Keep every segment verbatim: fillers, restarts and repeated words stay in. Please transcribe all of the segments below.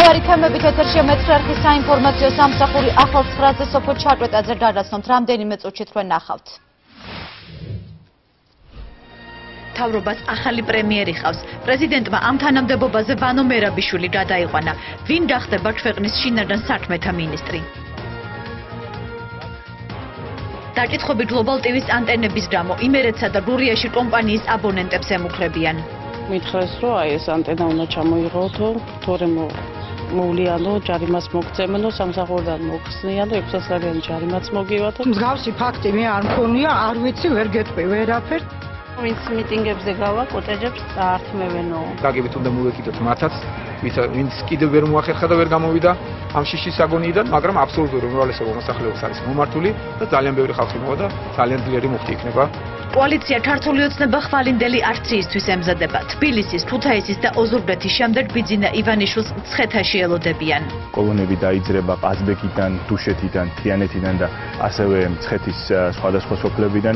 Უდარი თემებით ეთერშია მეცხრე არხის საინფორმაციო სამსახური ახალ ცხრაზე სოფო ჩაკვეტაძე გადაცნოთ რამდენიმე წუთში თქვენ ნახავთ. მთავრობას ახალი პრემიერი ხავს. პრეზიდენტმა ამ თანამდებობაზე ვანო მერაბიშვილი გადაიყვანა. ვინ გახდება ქვეყნის შინაგან საქმეთა მინისტრი? დაკითხვები გლობალ ტივის ანტენების გამო იმერეთსა და გურიაში კომპანიის აბონენტებს ემუქრებიან. მითხრეს, რომ აი ეს ანტენა უნდა ჩამოიღოთ, თორემ მოვლიანო, ჯარიმას მოგცემნო, სამსახურიდან მოგხსნიანო, ექვსასლიანი ჯარიმაც მოგივათო. მსგავსი ფაქტი მე არ მქონია, არ ვიცი, ვერ გეტყვი ვერაფერ. ვინც მიტინგებზე გავა, კოტეჯებს წაართმევენო. გაგებით უნდა მოვეკიდოთ მათაც, ვინც კიდევ ვერ მოახერხა და ვერ გამოვიდა ამ შიშის აგონიიდან, მაგრამ აბსოლუტური უმრავლესობა მოსახლეობის არის მომართული და ძალიან ბევრი ხალხი მოვა და ძალიან ძლიერი მუხტი იქნება. კოალიცია ქართული ოცნება ხვალინდელი აქციისთვის ემზადება. თბილისის, ქუთაისის და ოზურგეთის შემდეგ ბიძინა ივანიშვილს მცხეთაში ელოდებიან. კოლონები დაიძრება ყაზბეგიდან, დუშეთიდან, თიანეთიდან და ასევე მცხეთის სხვადასხვა სოფლებიდან.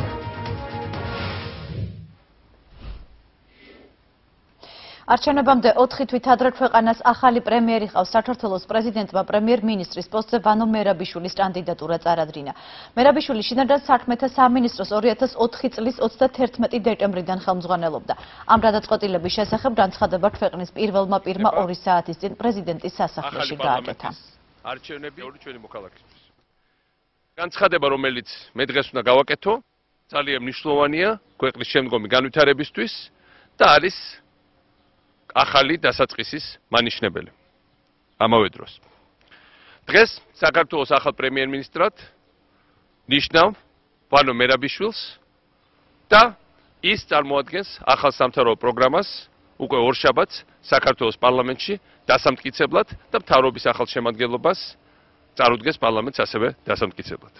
არჩევნებამდე ოთხი თვით ადრე ქვეყანას ახალი პრემიერი ყავს. საქართველოს პრეზიდენტმა პრემიერ-მინისტრის პოსტზე ვანო მერაბიშვილის კანდიდატურა წარადგინა. მერაბიშვილი შინაგან საქმეთა სამინისტროს ორი ათას ოთხი წლის ოცდათერთმეტი დეკემბრიდან ხელმძღვანელობდა. ამ გადაწყვეტილების შესახებ განცხადება ქვეყნის პირველმა პირმა ორი საათის წინ პრეზიდენტის სასახლეში გააკეთა. არჩევნები ორი ჩვენი მოქალაქისთვის. განცხადება, რომელიც მე დღეს უნდა გავაკეთო, ძალიან მნიშვნელოვანია ქვეყნის შემდგომი განვითარებისთვის და არის ახალი დასაწყისის მანიშნებელი. ამავე დროს. დღეს საქართველოს ახალ პრემიერ-მინისტრად ნიშნავ ვანო მერაბიშვილს და ის წარმოადგენს ახალ სამთავრობო პროგრამას უკვე ორშაბათს საქართველოს პარლამენტში დასამტკიცებლად და მთავრობის ახალ შემადგენლობას წარუდგეს პარლამენტს ასევე დასამტკიცებლად.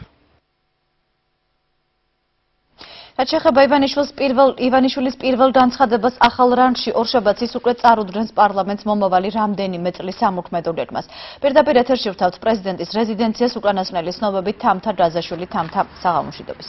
რაც შეეხება ივანიშვილის პირველ ივანიშვილის პირველ განცხადებას ახალ რანგში ორშაბათს ის უკვე წარუდგენს პარლამენტს მომავალი რამდენიმე წლის სამოქმედო გეგმას. პირდაპირ ეთერში ვთავთ პრეზიდენტის რეზიდენციას უკანასკნელი ცნობებით თამთა გაზაშვილი თამთა საღამოშვიდობის.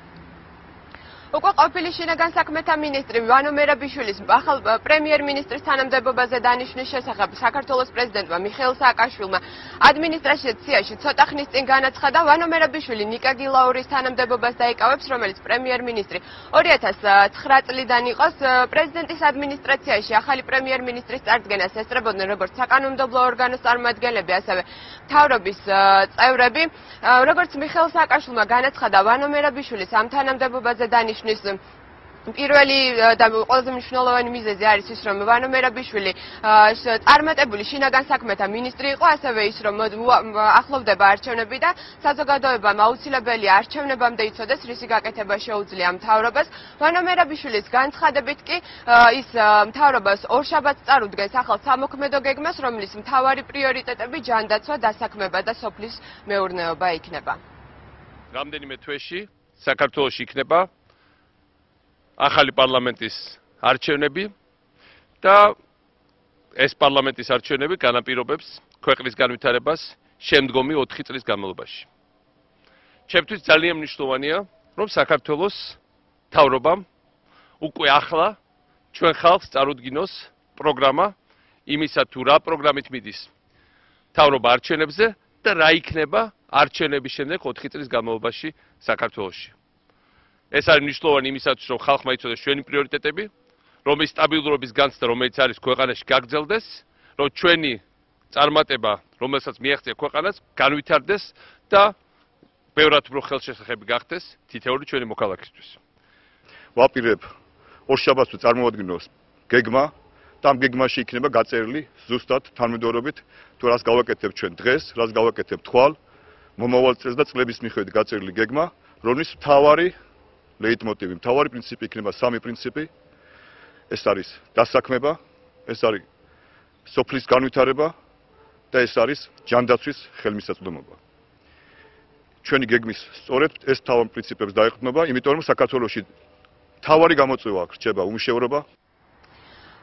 უკვე ყოფილი შინაგან საქმეთა მინისტრი ვანო მერაბიშვილის ახალ პრემიერ-მინისტრის თანამდებობაზე დანიშნვის შესახებ საქართველოს პრეზიდენტმა მიხეილ სააკაშვილმა ადმინისტრაციაში ცოტა ხნის წინ განაცხადა. ვანო მერაბიშვილი ნიკა გილაურის თანამდებობას დაიკავებს, რომელიც პრემიერ-მინისტრი ორი ათას ცხრა წლიდან იყოს. პრეზიდენტის ადმინისტრაციაში ახალი პრემიერ-მინისტრის წარდგენას ესწრებოდნენ როგორც საკანონმდებლო ორგანოს წარმომადგენლები, ასევე მთავრობის წევრები. როგორც მიხეილ სააკაშვილმა განაცხადა, ვანო მერაბიშვილის ამ თანამდებობაზე დანიშნვის პირველი და ყველაზე მნიშვნელოვანი მიზეზი არის ის, რომ ვანო მერაბიშვილი წარმატებული შინაგან საქმეთა მინისტრი იყო, ასევე ის, რომ ახლოვდება არჩევნები და საზოგადოებამ აუცილებელია არჩევნებამდე იცოდეს, რისი გაკეთება შეუძლია მთავრობას. ვანო მერაბიშვილის განცხადებით კი ის მთავრობას ორშაბათს წარუდგენს ახალ სამოქმედო გეგმას, რომლის მთავარი პრიორიტეტები ჯანდაცვა, დასაქმება და სოფლის მეურნეობა იქნება. რამდენიმე თვეში საქართველოში იქნება ახალი პარლამენტის არჩევნები და ეს პარლამენტის არჩევნები განაპირობებს ქვეყნის განვითარებას შემდგომი ოთხი წლის განმავლობაში. ჩემთვის ძალიან მნიშვნელოვანია, რომ საქართველოს მთავრობამ უკვე ახლა ჩვენ ხალხს წარუდგინოს პროგრამა იმისა თუ რა პროგრამით მიდის მთავრობა არჩევნებზე და რა იქნება არჩევნების შემდეგ ოთხი წლის განმავლობაში საქართველოში. ეს არის მნიშვნელოვანი იმისათვის, რომ ხალხმა იცოდეს ჩვენი პრიორიტეტები, რომ ის სტაბილურობის განცდა, რომელიც არის ქვეყანაში, გაგრძელდეს, რომ ჩვენი წარმატება, რომელსაც მიაღწია ქვეყანას, განვითარდეს და ბევრად უფრო ხელშესახები გახდეს თითოეული ჩვენი მოქალაქისთვის. ვაპირებ ორშაბათს წარმოადგინოს გეგმა და ამ გეგმაში იქნება გაწერილი ზუსტად თანმიმდევრობით თუ რას გავაკეთებ ჩვენ დღეს, რას გავაკეთებ თვალ, მომავალ წელს და წლების მიხედვით გაწერილი გეგმა, რომლის მთავარი ლეიტმოტივი, მთავარი პრინციპი იქნება სამი პრინციპი. ეს არის დასაქმება, ეს არის სოფლის განვითარება და ეს არის ჯანდაცვის ხელმისაწვდომობა. ჩვენი გეგმის სწორედ ეს მთავარ პრინციპებს დაეყრდნობა, იმიტომ რომ საქართველოში მთავარი გამოწვევა რჩება უმუშევრობა.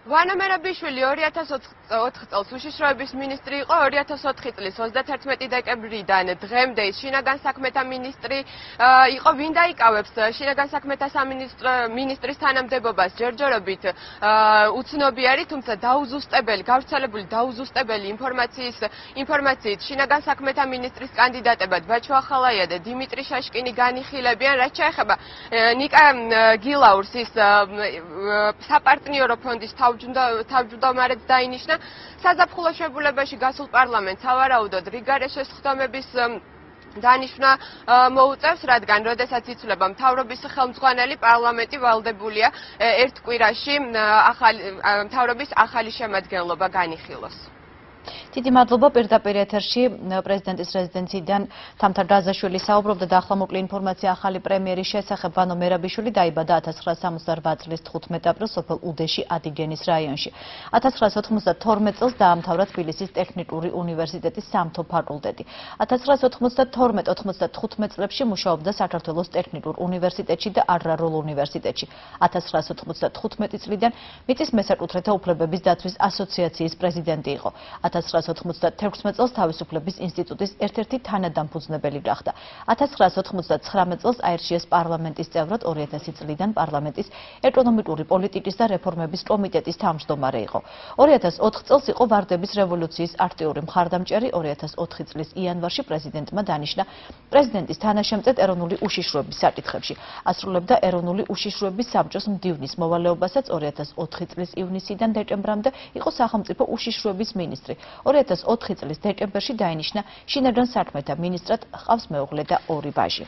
ვანო მერაბიშვილი ორი ათას ოთხ წელს უშიშროების მინისტრი იყო, ორი ათას ოთხი წლის ოცდათერთმეტი დეკემბრიდან დღემდე ის შინაგან საქმეთა მინისტრი იყო. ვინ დაიკავებს შინაგან საქმეთა სამინისტრო მინისტრის თანამდებობას ჯერჯერობით უცნობი არის, თუმცა დაუზუსტებელი, გავრცელებული დაუზუსტებელი ინფორმაციის ინფორმაციით შინაგან საქმეთა მინისტრის კანდიდატებად ბაჩო ახალაია და დიმიტრი შაშკინი განიხილებიან. რაც შეეხება ნიკა გილაურს, ის საპარტნიორო ფონდის თავმჯდომარედ დაინიშნა. საზაფხულო შებულებაში გასულ პარლამენტს სავარაუდოდ რიგარე შესხდომების დანიშვნა მოუწევს, რადგან როდესაც იცვლება მთავრობის ხელმძღვანელი, პარლამენტი ვალდებულია ერთ კვირაში მთავრობის ახალი შემადგენლობა განიხილოს. დიდი მადლობა. პირდაპირ ეთერში პრეზიდენტის რეზიდენციიდან თამთა დაზაშვილი საუბრობდა და ახლა მოკლე ინფორმაცია ახალი პრემიერის შესახებ. ვანო მერაბიშვილი დაიბადა ათას ცხრაასა სამოცდაარბაათი წლის თხუთმეტი აპრილს სოფელ უდეში, ადიგენის რაიონში. ათას ცხრაასა ოთხმოცდათორმეტი წელს დაამთავრა თბილისის ტექნიკური უნივერსიტეტის სამთო ფაკულტეტი. ათას ცხრაასა ოთხმოცდათორმეტი ოთხმოცდათხუთმეტი წლებში მუშაობდა საქართველოს ტექნიკურ უნივერსიტეტში და აგრარულ უნივერსიტეტში. ათას ცხრაასა ოთხმოცდათხუთმეტი წლიდან მიწის მესაკუთრეთა უფლებების დაცვის ასოციაციის პრეზიდენტი იყო. ათას ცხრაასა ოთხმოცდათექვსმეტი წელს თავისუფლების ინსტიტუტის ერთ-ერთი თანადამფუძნებელი გახდა. ათას ცხრაასა ოთხმოცდაცხრამეტი წელს აირჩიეს პარლამენტის წევრად, ორი ათასი წლიდან პარლამენტის ეკონომიკური პოლიტიკის და რეფორმების კომიტეტის თავმჯდომარე იყო. ორი ათას ოთხ წელს იყო ვარდების რევოლუციის აქტიური მხარდამჭერი, ორი ათას ოთხი წლის იანვარში პრეზიდენტმა დანიშნა პრეზიდენტის თანაშემწედ ეროვნული უშიშროების საკითხებში. ასრულებდა ეროვნული უშიშროების საბჭოს მდივნის მოვალეობასაც. ორი ათას ოთხი წლის ივნისიდან დეკემბრამდე იყო სახელმწიფო უშიშროების მინისტრი. ორი ათას ოთხი წლის დეკემბერში დაინიშნა შინაგან საქმეთა მინისტრად, ჰყავს მეუღლე და ორი ვაჟი.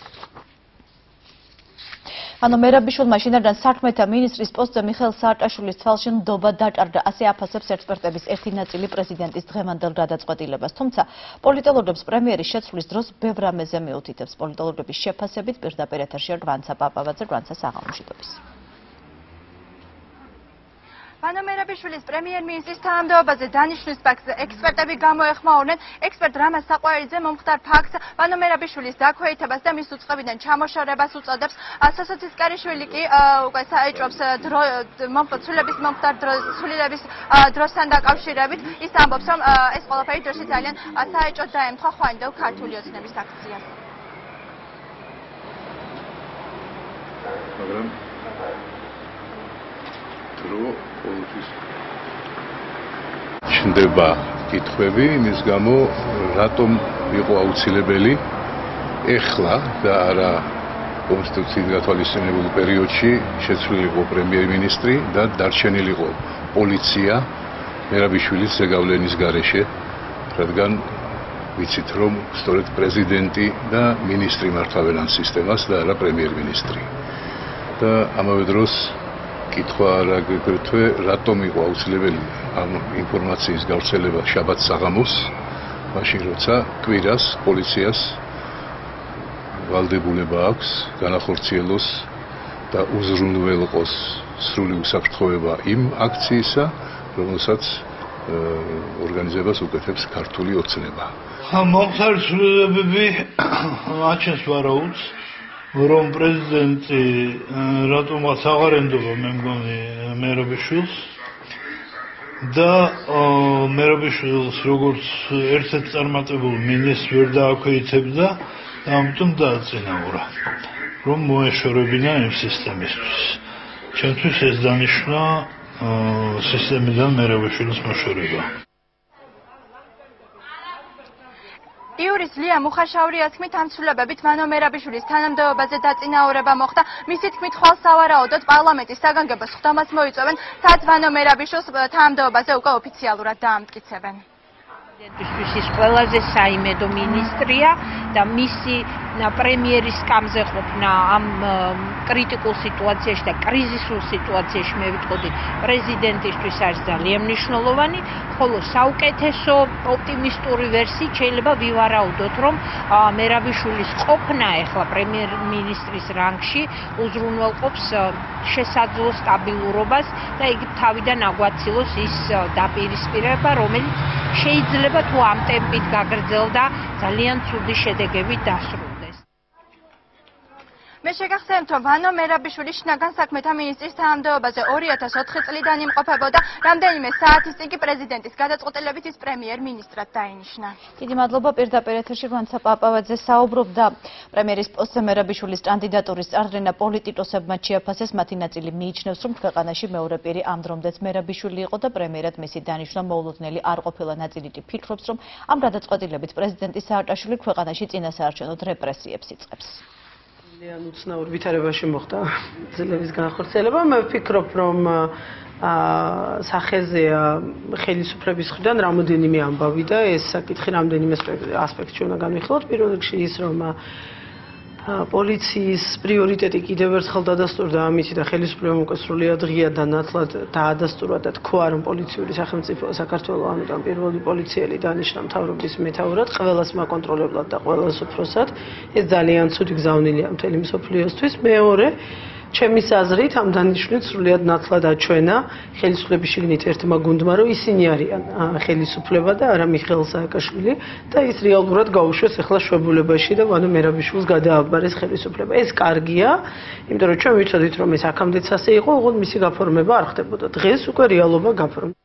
ანუ მერაბიშვილმა შინაგან საქმეთა მინისტრის პოსტზე მიხეილ სააკაშვილის თვალში ნდობა დაჭარბდა, ასე აფასებს ექსპერტების ერთი ნაწილი პრეზიდენტის დღევანდელ გადაწყვეტილებას. თუმცა პოლიტოლოგებს პრემიერის შეცვლის დროს ბევრ რამეზე მიუთითებს. პოლიტოლოგების შეფასებით პირდაპირ ეთერში გვანცა პაპავაძე, გვანცა საღამოშიტობის. ვანო მერაბიშვილის პრემიერ-მინისტრის თანამდებობაზე დანიშნვის ფაქტზე ექსპერტები გამოეხმაურნენ ექსპერტ რამაზ საყვარელიძე მომხდარ ფაქტს ვანო მერაბიშვილის დაქვეითებას და მის უწყებიდან ჩამოშორებას უწოდებს. სასაცილისკარიშვილი კი უკვე საეჭვობს ცვლილების მომხდარ ცვლილების დროსთან დაკავშირებით. ის ამბობს, რომ ეს ყველაფერი დროში ძალიან საეჭვოდ დაემთხვა ხვანდელ ქართული ოცნების აქციას. მაგრამ დრო ყოველთვის ჩნდება კითხვები იმის გამო, რატომ იყო აუცილებელი ეხლა და არა კონსტიტუციით გათვალისწინებულ პერიოდში შეცვლილიყო პრემიერ-მინისტრი და დარჩენილიყო პოლიცია მერაბიშვილის ზეგავლენის გარეშე, რადგან ვიცით, რომ სწორედ პრეზიდენტი და მინისტრი მართავენ ამ სისტემას და არა პრემიერ-მინისტრი. და ამავე დროს კითხვა არა აგრეთვე რატომ იყო აუცილებელი ამ ინფორმაციის გავრცელება შაბათს საღამოს, მაშინ როცა კვირას პოლიციას ვალდებულება აქვს განახორციელოს და უზრუნველყოს სრული უსაფრთხოება იმ აქციისა, რომელსაც ორგანიზებას უკეთებს ქართული ოცნება. მომხდარი ცვლილებები აჩენს ვარაუდს, რომ პრეზიდენტი რატომაც აღარ ენდობა მე მგონი მერაბიშვილს და მერაბიშვილს როგორც ერთ-ერთ წარმატებულ მინისტრს ვერ დააქვეითებდა და ამიტომ დააწინაურა, რომ მოეშორებინა იმ სისტემისთვის. ჩემთვის ეს დანიშნა სისტემიდან მერაბიშვილის მოშორება. იურის ლია მუხაშაურიას თქმით, ამ ცვლილებებით ვანო მერაბიშვილის თანამდებობაზე დაწინაურება მოხდა. მისი თქმით, ხვალ სავარაუდოდ პარლამენტის საგანგებო სხდომას მოიწვევენ, სადაც ვანო მერაბიშვილს თანამდებობაზე უკვე ოფიციალურად დაამტკიცებენ. ის ყველაზე საიმედო მინისტრია და მისი პრემიერის სკამზე ყოფნა ამ კრიტიკულ სიტუაციაში და კრიზისულ სიტუაციაში მე ვიტყოდი პრეზიდენტისთვის არის ძალიან მნიშვნელოვანი, ხოლო საუკეთესო ოპტიმისტური ვერსიით შეიძლება ვივარაუდოთ, რომ მერაბიშვილის ყოფნა ახლა პრემიერ-მინისტრის რანგში უზრუნველყოფს შესაძლო სტაბილურობას და იგი თავიდან აგვაცილოს ის დაპირისპირება, რომელიც შეიძლება თუ ამ ტემპით გაგრძელდა ძალიან ცუდი შედეგებით დასრულდეს. მე შეგახსენებთ, რომ ვანო მერაბიშვილი შინაგან საქმეთა მინისტრის თანამდებობაზე ორი ათას ოთხი წლიდან იმყოფებოდა. რამდენიმე საათის წინ კი პრეზიდენტის გადაწყვეტილებით ის პრემიერ-მინისტრად დაინიშნა. დიდი მადლობა. პირდაპირ ეთერში რუანცა პაპავაძე საუბრობდა. პრემიერის პოსტზე მერაბიშვილის კანდიდატურის წარდგენა პოლიტიკოსებმა შეაფასეს. მათი ნაწილი მიიჩნევს, რომ ქვეყანაში მეორე პირი ამ დრომდეც მერაბიშვილი იყო და პრემიერად მისი დანიშვნა მოულოდნელი არ ყოფილა. ნაწილი კი ფიქრობს, რომ ამ გადაწყვეტილებით პრეზიდენტი სააკაშვილი ქვეყანაში წინასაარჩევნო რეპრესიებს იწყებს. ძალიან უცნაურ ვითარებაში მოხდა ძლების განხორციელება. მე ვფიქრობ, რომ სახეზეა ხელისუფლების მხრიდან რამოდენიმე ამბავი და ეს საკითხი რამდენიმე ასპექტში უნდა განვიხილოთ. პირველ რიგში ის, რომ პოლიციის პრიორიტეტი კიდევ ერთხელ დადასტურდა ამისი და ხელისუფლებამ უკვე სრულიად ღია და ნათლად დაადასტურა და თქვა, რომ პოლიციური სახელმწიფო საქართველოს ამიტომ პირველი პოლიციელი დანიშნა მთავრობის მეთაურად, ყველას მაკონტროლებლად და ყველას უფროსად. ეს ძალიან ცუდი გზავნილია მთელი მსოფლიოსთვის. მეორე, ჩემის აზრით, ამ დანიშვნით სრულიად ნათლად აჩვენა ხელისუფლების შიგნით ერთმა გუნდმა, რომ ისინი არიან ხელისუფლება და არა მიხეილ სააკაშვილი და ის რეალურად გაუშვეს ახლა შვებულებაში და ვანო მერაბიშვილს გადააბარეს ხელისუფლება. ეს კარგია, იმიტომ რომ ჩვენ ვიცოდით, რომ ეს აქამდეც ასე იყო, ოღონდ მისი გაფორმება არ ხდებოდა. დღეს უკვე რეალობა გაფორმდა.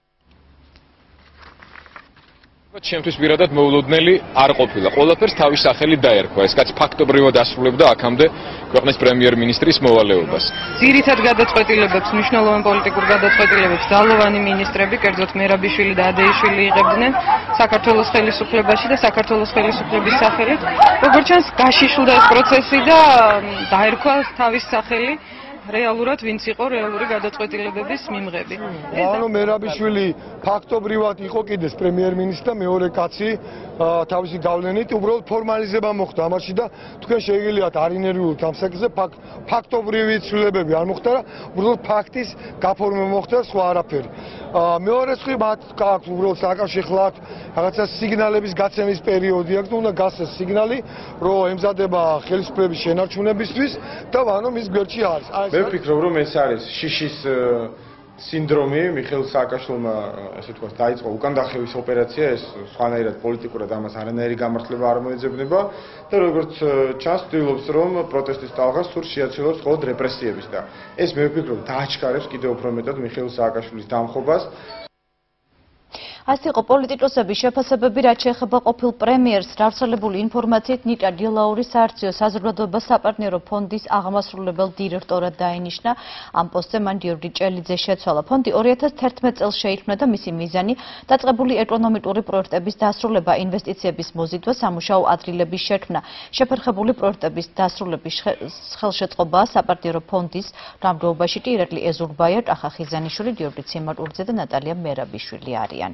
ჩემთვის პირადად მოულოდნელი არ ყოფილა. ყველაფერს თავის სახელი დაერქვა. ეს კაცი ფაქტობრივად ასრულებდა აქამდე ქვეყნის პრემიერ-მინისტრის მოვალეობას. ძირითად გადაწყვეტილებებს, მნიშვნელოვან პოლიტიკურ გადაწყვეტილებებს ძალოვანი მინისტრები, კერძოდ მერაბიშვილი და ადეიშვილი იღებდნენ საქართველოს ხელისუფლებაში და საქართველოს ხელისუფლების სახელით. როგორც ჩანს, გაშიშვლდა ეს პროცესი და დაერქვა თავის სახელი. რეალურად ვინც იყო რეალური გადაწყვეტილებების მიმღები. ვანო მერაბიშვილი ფაქტობრივად იყო კიდეს პრემიერ-მინისტრი და მეორე კაცი თავისი გავლენით უბრალოდ ფორმალიზება მოხდა ამაში და თქვენ შეგიძლიათ არ ინერვიულოთ ამ საკითხზე, ფაქტობრივი ცვლილებები არ მოხდა და უბრალოდ ფაქტის გაფორმება მოხდა და სხვა არაფერი. მეორე მხრივ მათ გააქვთ უბრალოდ სააკაშვილი ხლა რაღაცა სიგნალების გაცემის პერიოდი აქვს და უნდა გასცეს სიგნალი, რომ ემზადება ხელისუფლების შენარჩუნებისთვის და ვანო მის გვერდში არის. მე ვფიქრობ, რომ ეს არის შიშის სინდრომი. მიხეილ სააკაშვილმა, ესე ვთქვათ, დაიწყო უკან დახევის ოპერაცია, ეს სხვანაირად პოლიტიკურად ამას არანაირი გამართლება არ მოეძებნება და როგორც ჩანს, ვთვლობს, რომ პროტესტის ტალღას სურს შეაცილოს მხოლოდ რეპრესიების და ეს მე ვფიქრობ, დააჩქარებს კიდევ უფრო მეტად მიხეილ სააკაშვილის დამხობას. ასე იყო პოლიტიკოსების შეფასებები, რაც შეეხება ყოფილ პრემიერს. გავრცელებული ინფორმაციით ნიკა დილაური საარჩევნო საზოგადოება საპარტნიორო ფონდის აღმასრულებელ დირექტორად დაინიშნა. ამ პოსტზე მან გიორგი ჭელიძე შეცვალა. ფონდი ორი ათას თერთმეტ წელს შეიქმნა და მისი მიზანი დაწყებული ეკონომიკური პროექტების დასრულება, ინვესტიციების მოზიდვა, სამუშაო ადგილების შექმნა. შეფერხებული პროექტების დასრულების ხელშეწყობაა საპარტნიორო ფონდის გამგეობაში კი ირაკლი ეზურბაია, კახა ხიზანიშვილი, გიორგი ციმაკურიძე და ნატალია მერაბიშვილი არიან.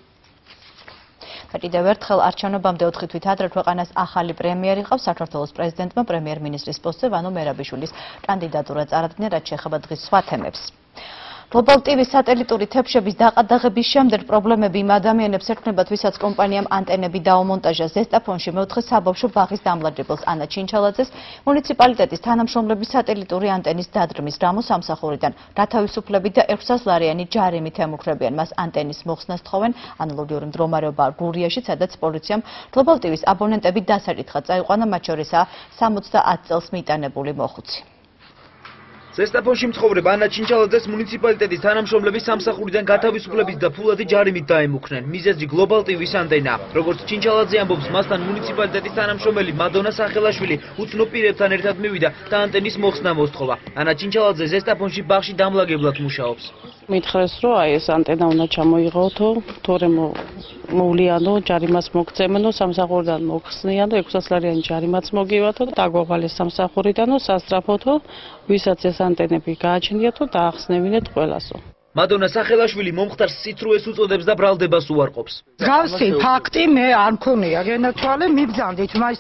და კიდევ ერთხელ არჩევნებამდე ოთხი თვით ადრე ქვეყანას ახალი პრემიერი ყავს. საქართველოს პრეზიდენტმა პრემიერ-მინისტრის პოსტზე ვანო მერაბიშვილის კანდიდატურა წარადგინა, რაც შეეხება დღის სხვა თემებს. Global ტივის სატელიტური თებშების დაყადაღების შემდეგ პრობლემები იმ ადამიანებს ექმნებათ, ვისაც კომპანიამ ანტენები დაუმონტაჟა. ზესტაფონში მეოთხე საბავშვო ბაღის დამლაჯებელს ანა ჩინჩალაძეს მუნიციპალიტეტის თანამშრომლების სატელიტური ანტენის დადგმის გამო სამსახურიდან გათავისუფლებით და ექვსას ლარიანი ჯარიმით ემუქრებიან. მას ანტენის მოხსნას თხოვენ. ანალოგიური მდგომარეობა გურიაში, სადაც პოლიციამ Global ტივის აბონენტები დასაკითხად წაიყვანა, მათ შორისაა სამოცდაათ წელს მიტანებული მოხუცი. ზესტაფონში მცხოვრებ ანა ჩინჩალაძეს მუნიციპალიტეტის თანამშრომლების სამსახურიდან გათავისუფლებით და ფულადი ჯარიმით დაემუქრნენ. მიზეზი Global ტივის ანტენა. როგორც ჩინჩალაძე ამბობს, მასთან მუნიციპალიტეტის თანამშრომელი მადონა სახელაშვილი უცნობ პირებთან ერთად მივიდა და ანტენის მოხსნა მოსთხოვა. ანა ჩინჩალაძე ზესტაფონში ბაღში დამლაგებლად მუშაობს. მითხრეს, რომ აი ეს ანტენა უნდა ჩამოიღოთო, თორემ მოვლიანო, ჯარიმას მოგცემნო, სამსახურიდან მოხსნიანო, ექვსას ლარიანი ჯარიმაც მოგივათო და დაგვავალეს სამსახურიდანო, სასწრაფოთო, ვისაც ეს ანტენები გააჩნიათო, დაახსნევინეთ ყველასო. მადონა სახელაშვილი მომხდარს სიცრუეს უწოდებს და ბრალდებას უარყოფს. გავსი ფაქტი მე არ მქონია გენაცვალე, მიბძანდით მას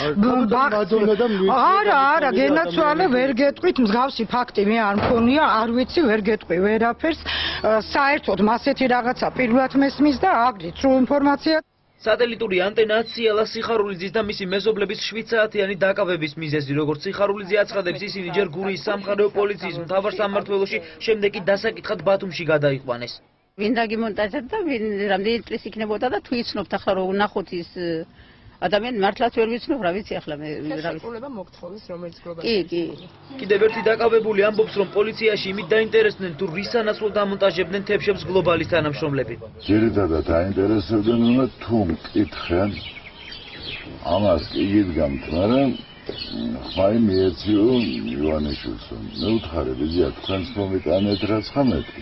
არა, არა, გენაცვალე ვერ გეტყვით, მსგავსი ფაქტი მე არ მქონია, არ ვიცი, ვერ გეტყვი ვერაფერს. საერთოდ მასეთი რაღაცა პირველად მესმის და აგრით სრულ ინფორმაცია. სატელიტური ანტენა ციალა სიხარულიძის და მისი მეზობლების შვიდ საათიანი დაკავების მიზეზი, როგორც სიხარულიძე აცხადებს, ისინი ჯერ გურიის სამხედრო პოლიციის მთავარ სამმართველოში, შემდეგ კი დასაკითხად ბათუმში გადაიყვანეს. ვინ დაგიმონტაჟდა და ვინ რამდენი წლის იქნებოდა და თუ იცნობთ ახლა რომ ნახოთ ის ადამიანი მართლაც ვერ ვიცნობ რა ვიცი ახლა მე რა ვიცი შეკრულება მოგთხოვეს რომელიც გლობალ კი კი კიდევ ერთი დაკავებული ამბობს რომ პოლიციაში იმით დაინტერესდნენ თუ რის სანაცვლოდ დამონტაჟებდნენ თებშებს გლობალის თანამშრომლები ძირითადად დაინტერესებდნენ რომ თუ მკითხენ ამას იგიდგამთ მაგრამ ხმაი მიეციო ივანიშვილს მე ვთხარი ბიზია თქვენს მომიტანეთ რა ცხრამეტი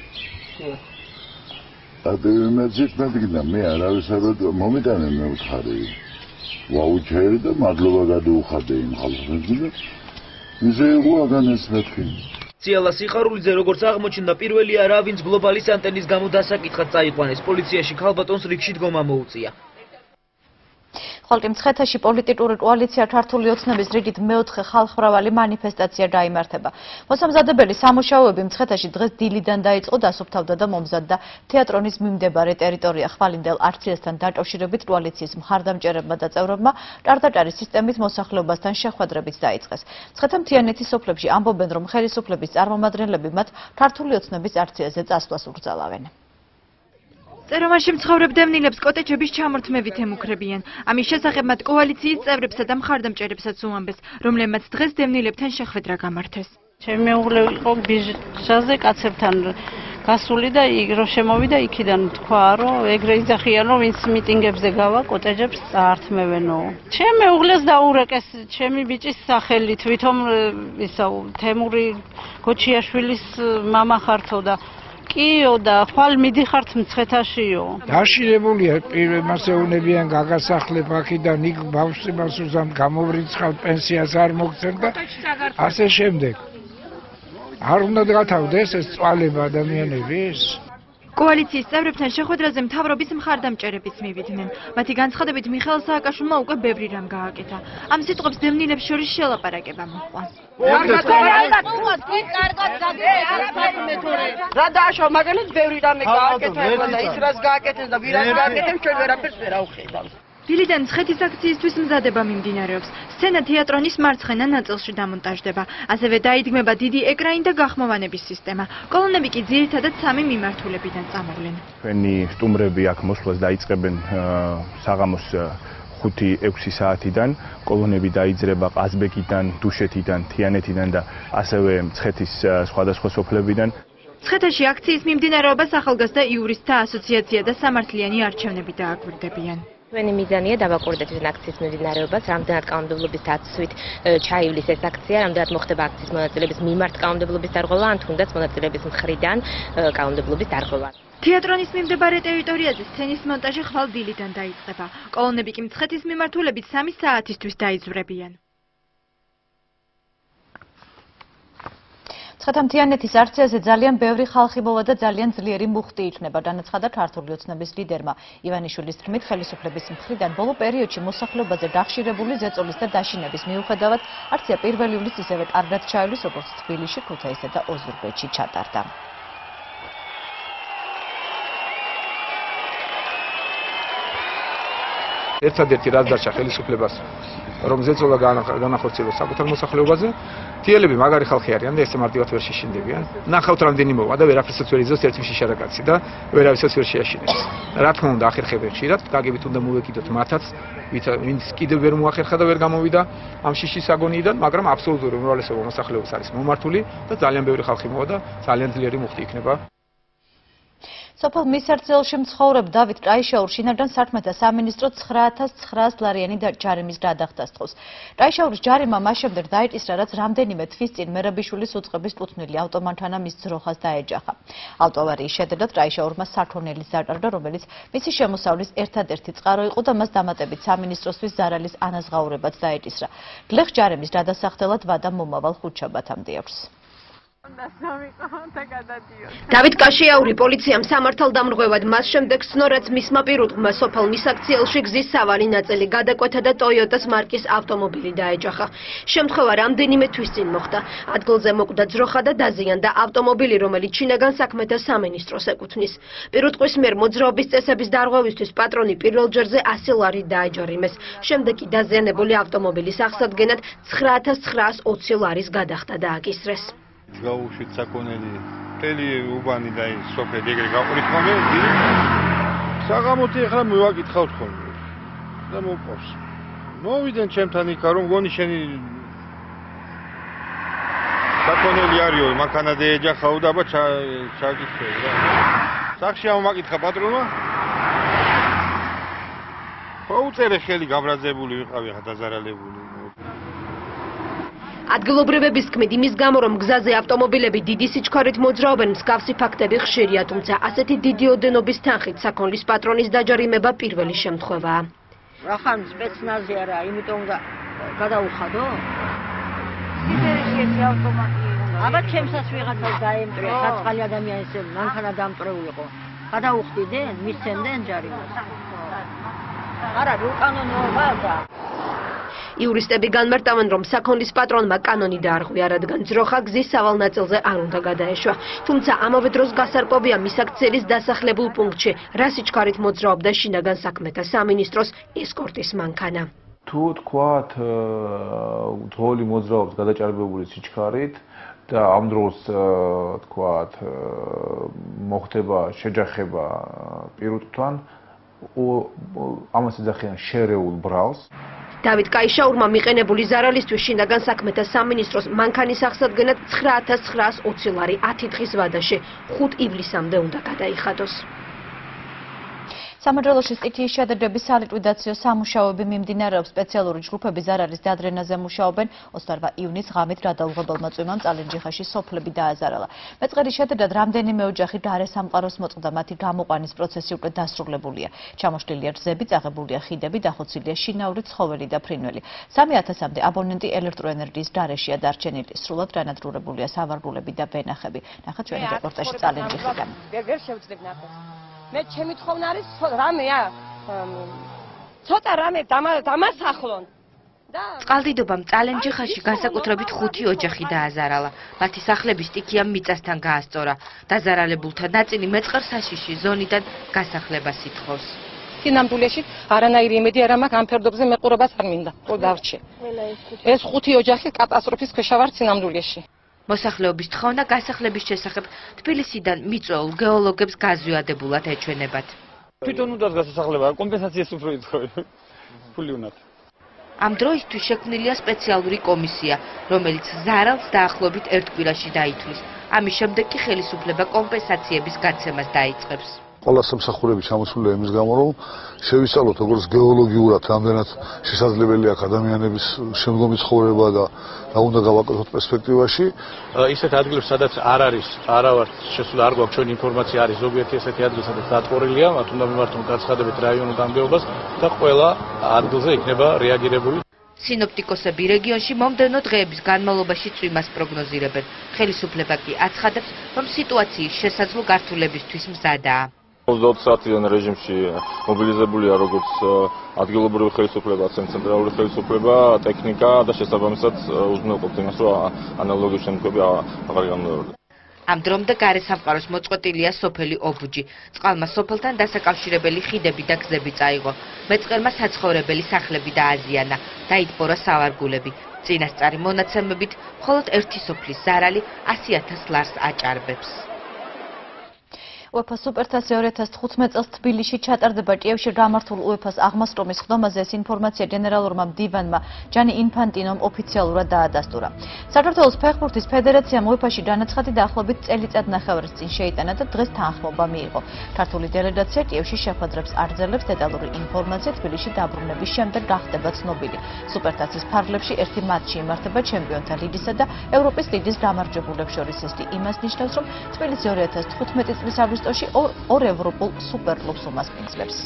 ადევიმეძით მეთქნა მე არავის არ მომიტანე მე ვთხარი ვაუჩერი და მადლობა გადაუხადე იმ ხალხს ისე იყო აგანეს მეთქი ციალა სიხარულიძე როგორც აღმოჩნდა პირველია რა ვინც გლობალის ანტენის გამო დასაკითხად წაიყვანეს პოლიციაში ქალბატონს რიგში დგომა მოუწია ხალხი მცხეთაში პოლიტიკური კოალიცია ქართული ოცნების რიგით მეოთხე ხალხმრავალი მანიფესტაცია დაიმართება. მოსამზადებელი სამუშაოები მცხეთაში დღეს დილიდან დაიწყო დასუფთავდა და მომზადდა თეატრონის მიმდებარე ტერიტორია ხვალინდელ არციასთან დაკავშირებით კოალიციის მხარდამჭერებმა და წევრებმა ტარტაჭარის სისტემის მოსახლეობასთან შეხვედრებით დაიწყეს. მცხეთა-მთიანეთის სოფლებში ამბობენ რომ ხელისუფლების წარმომადგენლები მათ ქართული ოცნების არციაზე წასვლას ურწალავენ. წერომანში მცხოვრებ დევნილებს კოტეჯების ჩამორთმევით ემუქრებიან. ამის შესახებ მათ კოალიციის წევრებსა და მხარდამჭერებსაც უამბეს, რომლებმაც დღეს დევნილებთან შეხვედრა გამართეს. ჩემი მეუღლე იყო ბიჟაზე კაცებთან გასული და რო შემოვიდა იქიდან თქვა რომ ეგრე იძახიან რომ ვინც მიტინგებზე გავა კოტეჯებს წაართმევენო. ჩემი მეუღლეს დაურეკეს ჩემი ბიჭის სახელი თვითონ ისა თემური გოჩიაშვილის მამა ხართო და კიო და ხვალ მიდიხართ მცხეთაშიო. დაშილებულია პირველ ეუნებიან გაგასახლებ აქედან იქ ბავშვი მასუზამ გამოვრიცხავ პენსიას არ მოგცემ და ასე შემდეგ. არ უნდა გათავდეს ეს წვალება ადამიანების? კოალიციის წევრებთან შეხვედრაზე მთავრობის მხარდამჭერებიც მივიდნენ. მათი განცხადებით მიხეილ სააკაშვილმა უკვე ბევრი რამ გააკეთა. ამ სიტყვებს დევნილებს შორის შელაპარაკება მოჰყვა. რა დააშვა მაგალითად ბევრი რამე გააკეთა და ის რას გააკეთეს და ვირას გააკეთებს ჩვენ ვერაფერს ვერ ავხედავთ. დილიდან მცხეთის აქციისთვის მზადება მიმდინარეობს. სცენა თეატრონის მარცხენა ნაწილში დამონტაჟდება. ასევე დაიდგმება დიდი ეკრანი და გახმოვანების სისტემა. კოლონები კი ძირითადად სამი მიმართულებიდან წამოვლენ. ჩვენი სტუმრები აქ მოსვლას დაიწყებენ საღამოს ხუთი ექვსი საათიდან. კოლონები დაიძრება ყაზბეგიდან, დუშეთიდან, თიანეთიდან და ასევე მცხეთის სხვადასხვა სოფლებიდან. მცხეთაში აქციის მიმდინარეობას ახალგაზრდა იურისტთა ასოციაცია და სამართლიანი არჩევნები დააკვირდებიან. ჩვენი მიზანია დავაკვირდეთ ეს აქციის მიმდინარეობას, რამდენად კანონმდებლობის დაცვით ჩაივლის ეს აქცია, რამდენად მოხდება აქციის მონაწილეების მიმართ კანონმდებლობის დარღვევა, ან თუნდაც მონაწილეების მხრიდან კანონმდებლობის დარღვევა. თეატრონის მიმდებარე ტერიტორიაზე სცენის მონტაჟი ხვალ დილიდან დაიწყება. კოლონები კი მცხეთის მიმართულებით სამი საათისთვის დაიძვრებიან. მცხეთა-მთიანეთის არციაზე ძალიან ბევრი ხალხი მოვა და ძალიან ძლიერი მუხტი იქნება, განაცხადა ქართული ოცნების ლიდერმა. ივანიშვილის თქმით, ხელისუფლების მხრიდან ბოლო პერიოდში მოსახლეობაზე გახშირებული ზეწოლის და დაშინების მიუხედავად არცია პირველ ივლისს ისევე კარგად ჩაივლის, როგორც თბილისში, ქუთაისსა და ოზურგეთში ჩატარდა. ერთადერთი რაც დარჩა ხელისუფლებას რომ ზეწოლა განახორციელოს საკუთარ მოსახლეობაზე, თიელები მაგარი ხალხი არიან და ესე მარტივად ვერ შეშინდებიან. ნახავთ რამდენი მოვა და ვერაფერსაც ვერ იზოს ერთი შიშარა კაცი და ვერავისაც ვერ შეაშინებს. რა თქმა უნდა, ახერხებენ ხშირად, გაგებით უნდა მოვეკიდოთ მათაც, ვინც კიდევ ვერ მოახერხა და ვერ გამოვიდა ამ შიშის აგონიიდან, მაგრამ აბსოლუტური უმრავლესობა მოსახლეობის არის მომართული და ძალიან ბევრი ხალხი მოვა და ძალიან ძლიერი მუხტი იქნება. სოფელ მისარცელში მცხოვრებ დავით ჭაიშაურ შინაგან საქმეთა სამინისტრო ცხრა ათას ცხრაას ლარიანი ჯარიმის გადახდას თხოვს. ჭაიშაურის ჯარიმა მას შემდეგ დაიჭირა, რაც რამდენიმე თვის წინ მერაბიშვილის უწყების კუთვნილი ავტომანქანა მის ძროხას დაეჯახა. ავტოავარიის შედეგად ჭაიშაურმა საქონელი ზარდა, რომელიც მისი შემოსავლის ერთადერთი წყარო იყო და მას დამატებით სამინისტროსთვის ზარალის ანაზღაურებაც დაეჭირა. გლეხ ჯარიმის გადასახდელად ვადა მომავალ ხუთშაბათამდე აქვს. დავით კაშიაური პოლიციამ სამართალდამრღვევად მას შემდეგ ცნო, რაც მისმა პირუტყვმა სოფელ მისაქციელში გზის სავალი ნაწილი გადაკვეთა და ტოიოტას მარკის ავტომობილი დაეჯახა. შემთხვევა რამდენიმე თვის წინ მოხდა. ადგილზე მოკვდა ძროხა და დაზიანდა ავტომობილი, რომელიც შინაგან საქმეთა სამინისტროს ეკუთვნის. პირუტყვის მიერ მოძრაობის წესების დარღვევისთვის პატრონი პირველ ჯერზე ასი ლარი დაეჯარიმეს. შემდეგ კი დაზიანებული ავტომობილის აღსადგენად ცხრა ათას ცხრაას ოცი ლარის გადახდა დააკისრეს. გაუშვით საქონელი მთელი უბანი და ის სოფელი ეგრე გაყვრით ხოლმე საღამოთი ახლა მივაკითხავთ ხოლმე და მოყავს მოვიდნენ ჩემთან იქა რომ გონი შენი საკონელი არისო მანქანა ეჯახაო და აბა ჩაგიქცევ რა სახში ამაკითხა პატრონმა უწერე ხელი გაბრაზებული ვიყავი ხა დაზარალებული ადგილობრივების თქმით იმის გამო რომ გზაზე ავტომობილები დიდი სიჩქარით მოძრაობენ მსგავსი ფაქტები ხშირია თუმცა ასეთი დიდი ოდენობის თანხით საქონლის პატრონის დაჯარიმება პირველი შემთხვევაა რახან სპეცნაზი არა იმიტომ გადაუხადო სიბერში ავტომატი აბა ჩემსაც ვიღაცას დაემტრე საწყალი ადამიანის მანქანა დამტრეულიყო გადაუხდიდნენ მისცემდნენ ჯარიმას არა უკანონოა და იურისტები განმარტავენ, რომ საქონლის პატრონმა კანონი დაარღვია, რადგან ძროხა გზის სავალ ნაწილზე არ უნდა გადაეშვა. თუმცა ამავე დროს გასარკვევია მისაქციელის დასახლებულ პუნქტში, რა სიჩქარით მოძრაობდა შინაგან საქმეთა სამინისტროს ესკორტის მანქანა. თუ თქვათ ძღოლი მოძრაობს გადაჭარბებული სიჩქარით და ამ დროს თქვათ მოხდება შეჯახება პირუტყვთან, ამას ეძახიან შერეულ ბრალს. დავით კაიშაურმა მიყენებული ზარალისთვის შინაგან საქმეთა სამინისტროს მანქანის აღსადგენად ცხრა ათას ცხრაას ოცი ლარი ათი დღის ვადაში ხუთ ივლისამდე უნდა გადაიხადოს. სამეგრელოში სტიქიის შედარების სალიკვიდაციო სამუშაოები მიმდინარეობს. სპეციალური ჯგუფები ზარალის დადრენაზე მუშაობენ. ოცდაოთხ ივნისს ღამით გადაუღებელმა წვიმამ წალენჯიხაში სოფლები დააზარალა. მეწყერის შედარად რამდენიმე ოჯახი დარე სამყაროს მოწყდა. მათი გამოყვანის პროცესი უკვე დასრულებულია. ჩამოშლილია რძები, წაღებულია ხიდები, დახოცილია შინაური ცხოველი და ფრინველი. სამი ათასამდე აბონენტი ელექტროენერგიის დარეშია დარჩენილი. სრულად განადგურებულია სავარგულები და ვენახები. ნახეთ ჩვენი რეპორტაჟი წალენჯიხიდან. ვერ შევძლებ ნახოთ. მე ჩემი თხოვნა არის რამეა ცოტა რამე დამასახლონ წყალდიდობამ წალენჯიხაში განსაკუთრებით ხუთი ოჯახი დააზარალა. მათი სახლები სტიქიამ მიწასთან გაასწორა. დაზარალებულთა ნაწილი მეწყერ საშიში ზონიდან გასახლებას ითხოვს. ნამდვილეში არანაირი იმედი არ მაქვს ამ ფერდობზე მეყურებას არ მინდა. თო დავრჩე. ეს ხუთი ოჯახი კატასტროფის ქვეშ ვართ ნამდვილეში. მოსახლეობის თხოვნა გასახლების შესახებ თბილისიდან მიწვეულ გეოლოგებს გაზვიადებულად ეჩვენებათ. თვითონ უნდა გასახლება, კომპენსაციას უფრო ითხოვენ. ფული უნდა. ამ დროისთვის შექმნილია სპეციალური კომისია, რომელიც ზარალს დაახლოებით ერთ კვირაში დაითვლის. ამის შემდეგ კი ხელისუფლება კომპენსაციების გაცემას დაიწყებს. ყველა სამსახურები ჩამოსულია იმის გამო, რომ შევისწავლოთ როგორც გეოლოგიურად რამდენად შესაძლებელი აქვს ადამიანების შემდგომი ცხოვრება და რა უნდა გავაკეთოთ პერსპექტივაში. ისეთ ადგილებში, სადაც არ არის არავარ შესულ არ გვაქვს ჩვენი ინფორმაცია არის ზოგიერთი ესეთი ადგილი, სადაც დატყორილია, მათ უნდა მიმართონ გაცხადებით რაიონულ გამგეობას და ყველა ადგილზე იქნება რეაგირებული. სინოპტიკოსები რეგიონში მომდევნო დღეების განმავლობაში წვიმას პროგნოზირებენ. ხელისუფლება კი აცხადებს, რომ სიტუაციის შესაძლო გართულებისთვის მზადაა. ოცდაოთხ საათიან რეჟიმში მობილიზებულია როგორც ადგილობრივი ხელისუფლება, ცენტრალური ხელისუფლება, ტექნიკა და შესაბამისად უზრუნველყოფს იმას, რომ ანალოგიური შემთხვევები აღარ გამოვიდეს. ამ დრომდე გარე სამყაროს მოწყვეტილია სოფელი ობუჯი. წყალმა სოფელთან დასაკავშირებელი ხიდები და გზები წაიღო. მეწყერმა საცხოვრებელი სახლები დააზიანა. დაიტბორა სავარგულები. წინასწარი მონაცემებით, მხოლოდ ერთი სოფლის ზარალი ასი ათას ლარს აჭარბებს. UEFA სუპერთასი ორი ათას თხუთმეტ წელს თბილისში ჩატარდება. კიევში გამართულ UEFA-ს აღმასრულის ხდომაზე ეს ინფორმაცია გენერალურმა მდივანმა ჯანი ინფანტინომ ოფიციალურად დაადასტურა. საქართველოს ფეხბურთის ფედერაციამ UEFA-ში განაცხადი დაახლოებით წელიწად ნახევრის წინ შეიტანა და დღეს თანხმობა მიიღო. ქართული დელეგაცია კიევში შეხვედრებს არძელებს. დეტალური ინფორმაცია თბილისში დაბრუნების შემდეგ გახდება ცნობილი. სუპერთასის ფარგლებში ერთი მატჩი იმართება ჩემპიონთა ლიგისა და ევროპის ლიგის გამარჯვებულებს შორის. ეს იმას ნიშნავს, რომ თბილისი ორი ათას თხუთმეტი წლის აგვისტოში ორ ევროპულ სუპერკლუბს უმასპინძლებს.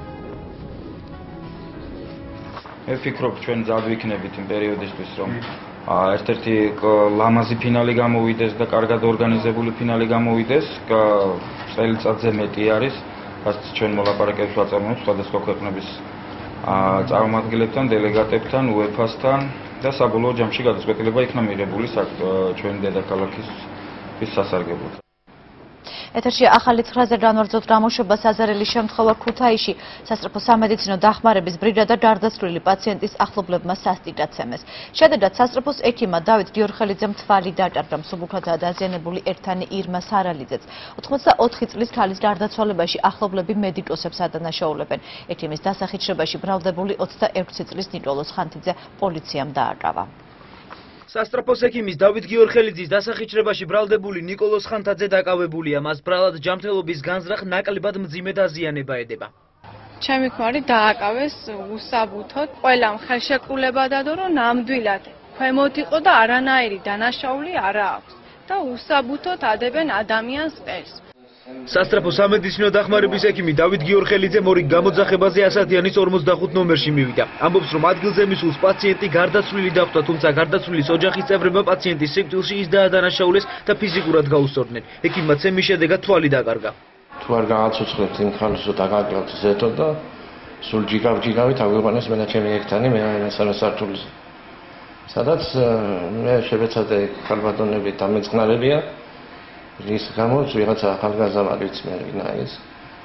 მე ვფიქრობ, ჩვენ ძალ ვიქნებით იმ პერიოდისთვის, რომ ერთ-ერთი ლამაზი ფინალი გამოვიდეს და კარგად ორგანიზებული ფინალი გამოვიდეს. წელიწადზე მეტი არის, რაც ჩვენ მოლაპარაკებებს ვაწარმოებთ სხვადასხვა ქვეყნების წარმომადგენლებთან, დელეგატებთან, UEFA-სთან და საბოლოო ჯამში გადაწყვეტილება იქნა მიღებული ჩვენი დედაქალაქის სასარგებლოდ. ეთერშია ახალი ცხრაზე განვარძოთ გამოშვება საზარელი შემთხვევა ქუთაისში. სასწრაფო სამედიცინო დახმარების ბრიგადა გარდაცვლილი პაციენტის ახლობლებმა სასტიკაცემეს. შედეგად სასწრაფოს ექიმმა დავით გიორხელიძემ თვალი დაკარგა. მსუბუქადაა დაზიანებული ერთანი ირმა სარალიძეც. ოთხმოცდაოთხი წლის ქალის გარდაცვალებაში ახლობლები მედიკოსებს ადანაშაულებენ. ექიმის დასახიჩრებაში ბრალდებული ოცდაექვსი წლის ნიკოლოზ ხანთიძე პოლიციამ დააკავა. სასტრაფოს ექიმის დავით გიორხელიძის დასახიჩრებაში ბრალდებული ნიკოლოზ ხანთაძე დაკავებულია. მას ბრალად ჯანმრთელობის განზრახ ნაკლებად მძიმე დაზიანება ედება. ჩემი ქმარი დააკავეს უსაბუთოდ. ყველამ ხელშეკრულება დადო, რომ ნამდვილად ქვემოთ იყო და არანაირი დანაშაული არა აქვს და უსაბუთოდ ადებენ ადამიანს ყელს. სასტრაფო სამედიცინო დახმარების ექიმი დავით გიორხელიძე მორიგ გამოძახებაზე ასათიანის ორმოცდახუთ ნომერში მივიდა. ამბობს, რომ ადგილზე მისულს პაციენტი გარდაცვლილი დახვდა, თუმცა გარდაცვლილის ოჯახის წევრებმა პაციენტის სიკვდილში ის დაადანაშაულეს და ფიზიკურად გაუსწორდნენ. ექიმმა ცემის შედეგად თვალი დაკარგა. თუ არ გააცოცხლებთ იმ ხანს, რომ დაგაკრავთ ზეთო და სულ ჯიგავ-ჯიგავით აგვიყვანეს მე და ჩემი ერთანი მე მესამე სართულზე. სადაც მე შევეცადე ქალბატონები დამეწყნარებია ის გამოც ვიღაცა ახალგაზრდა მარიც მე ვინა ის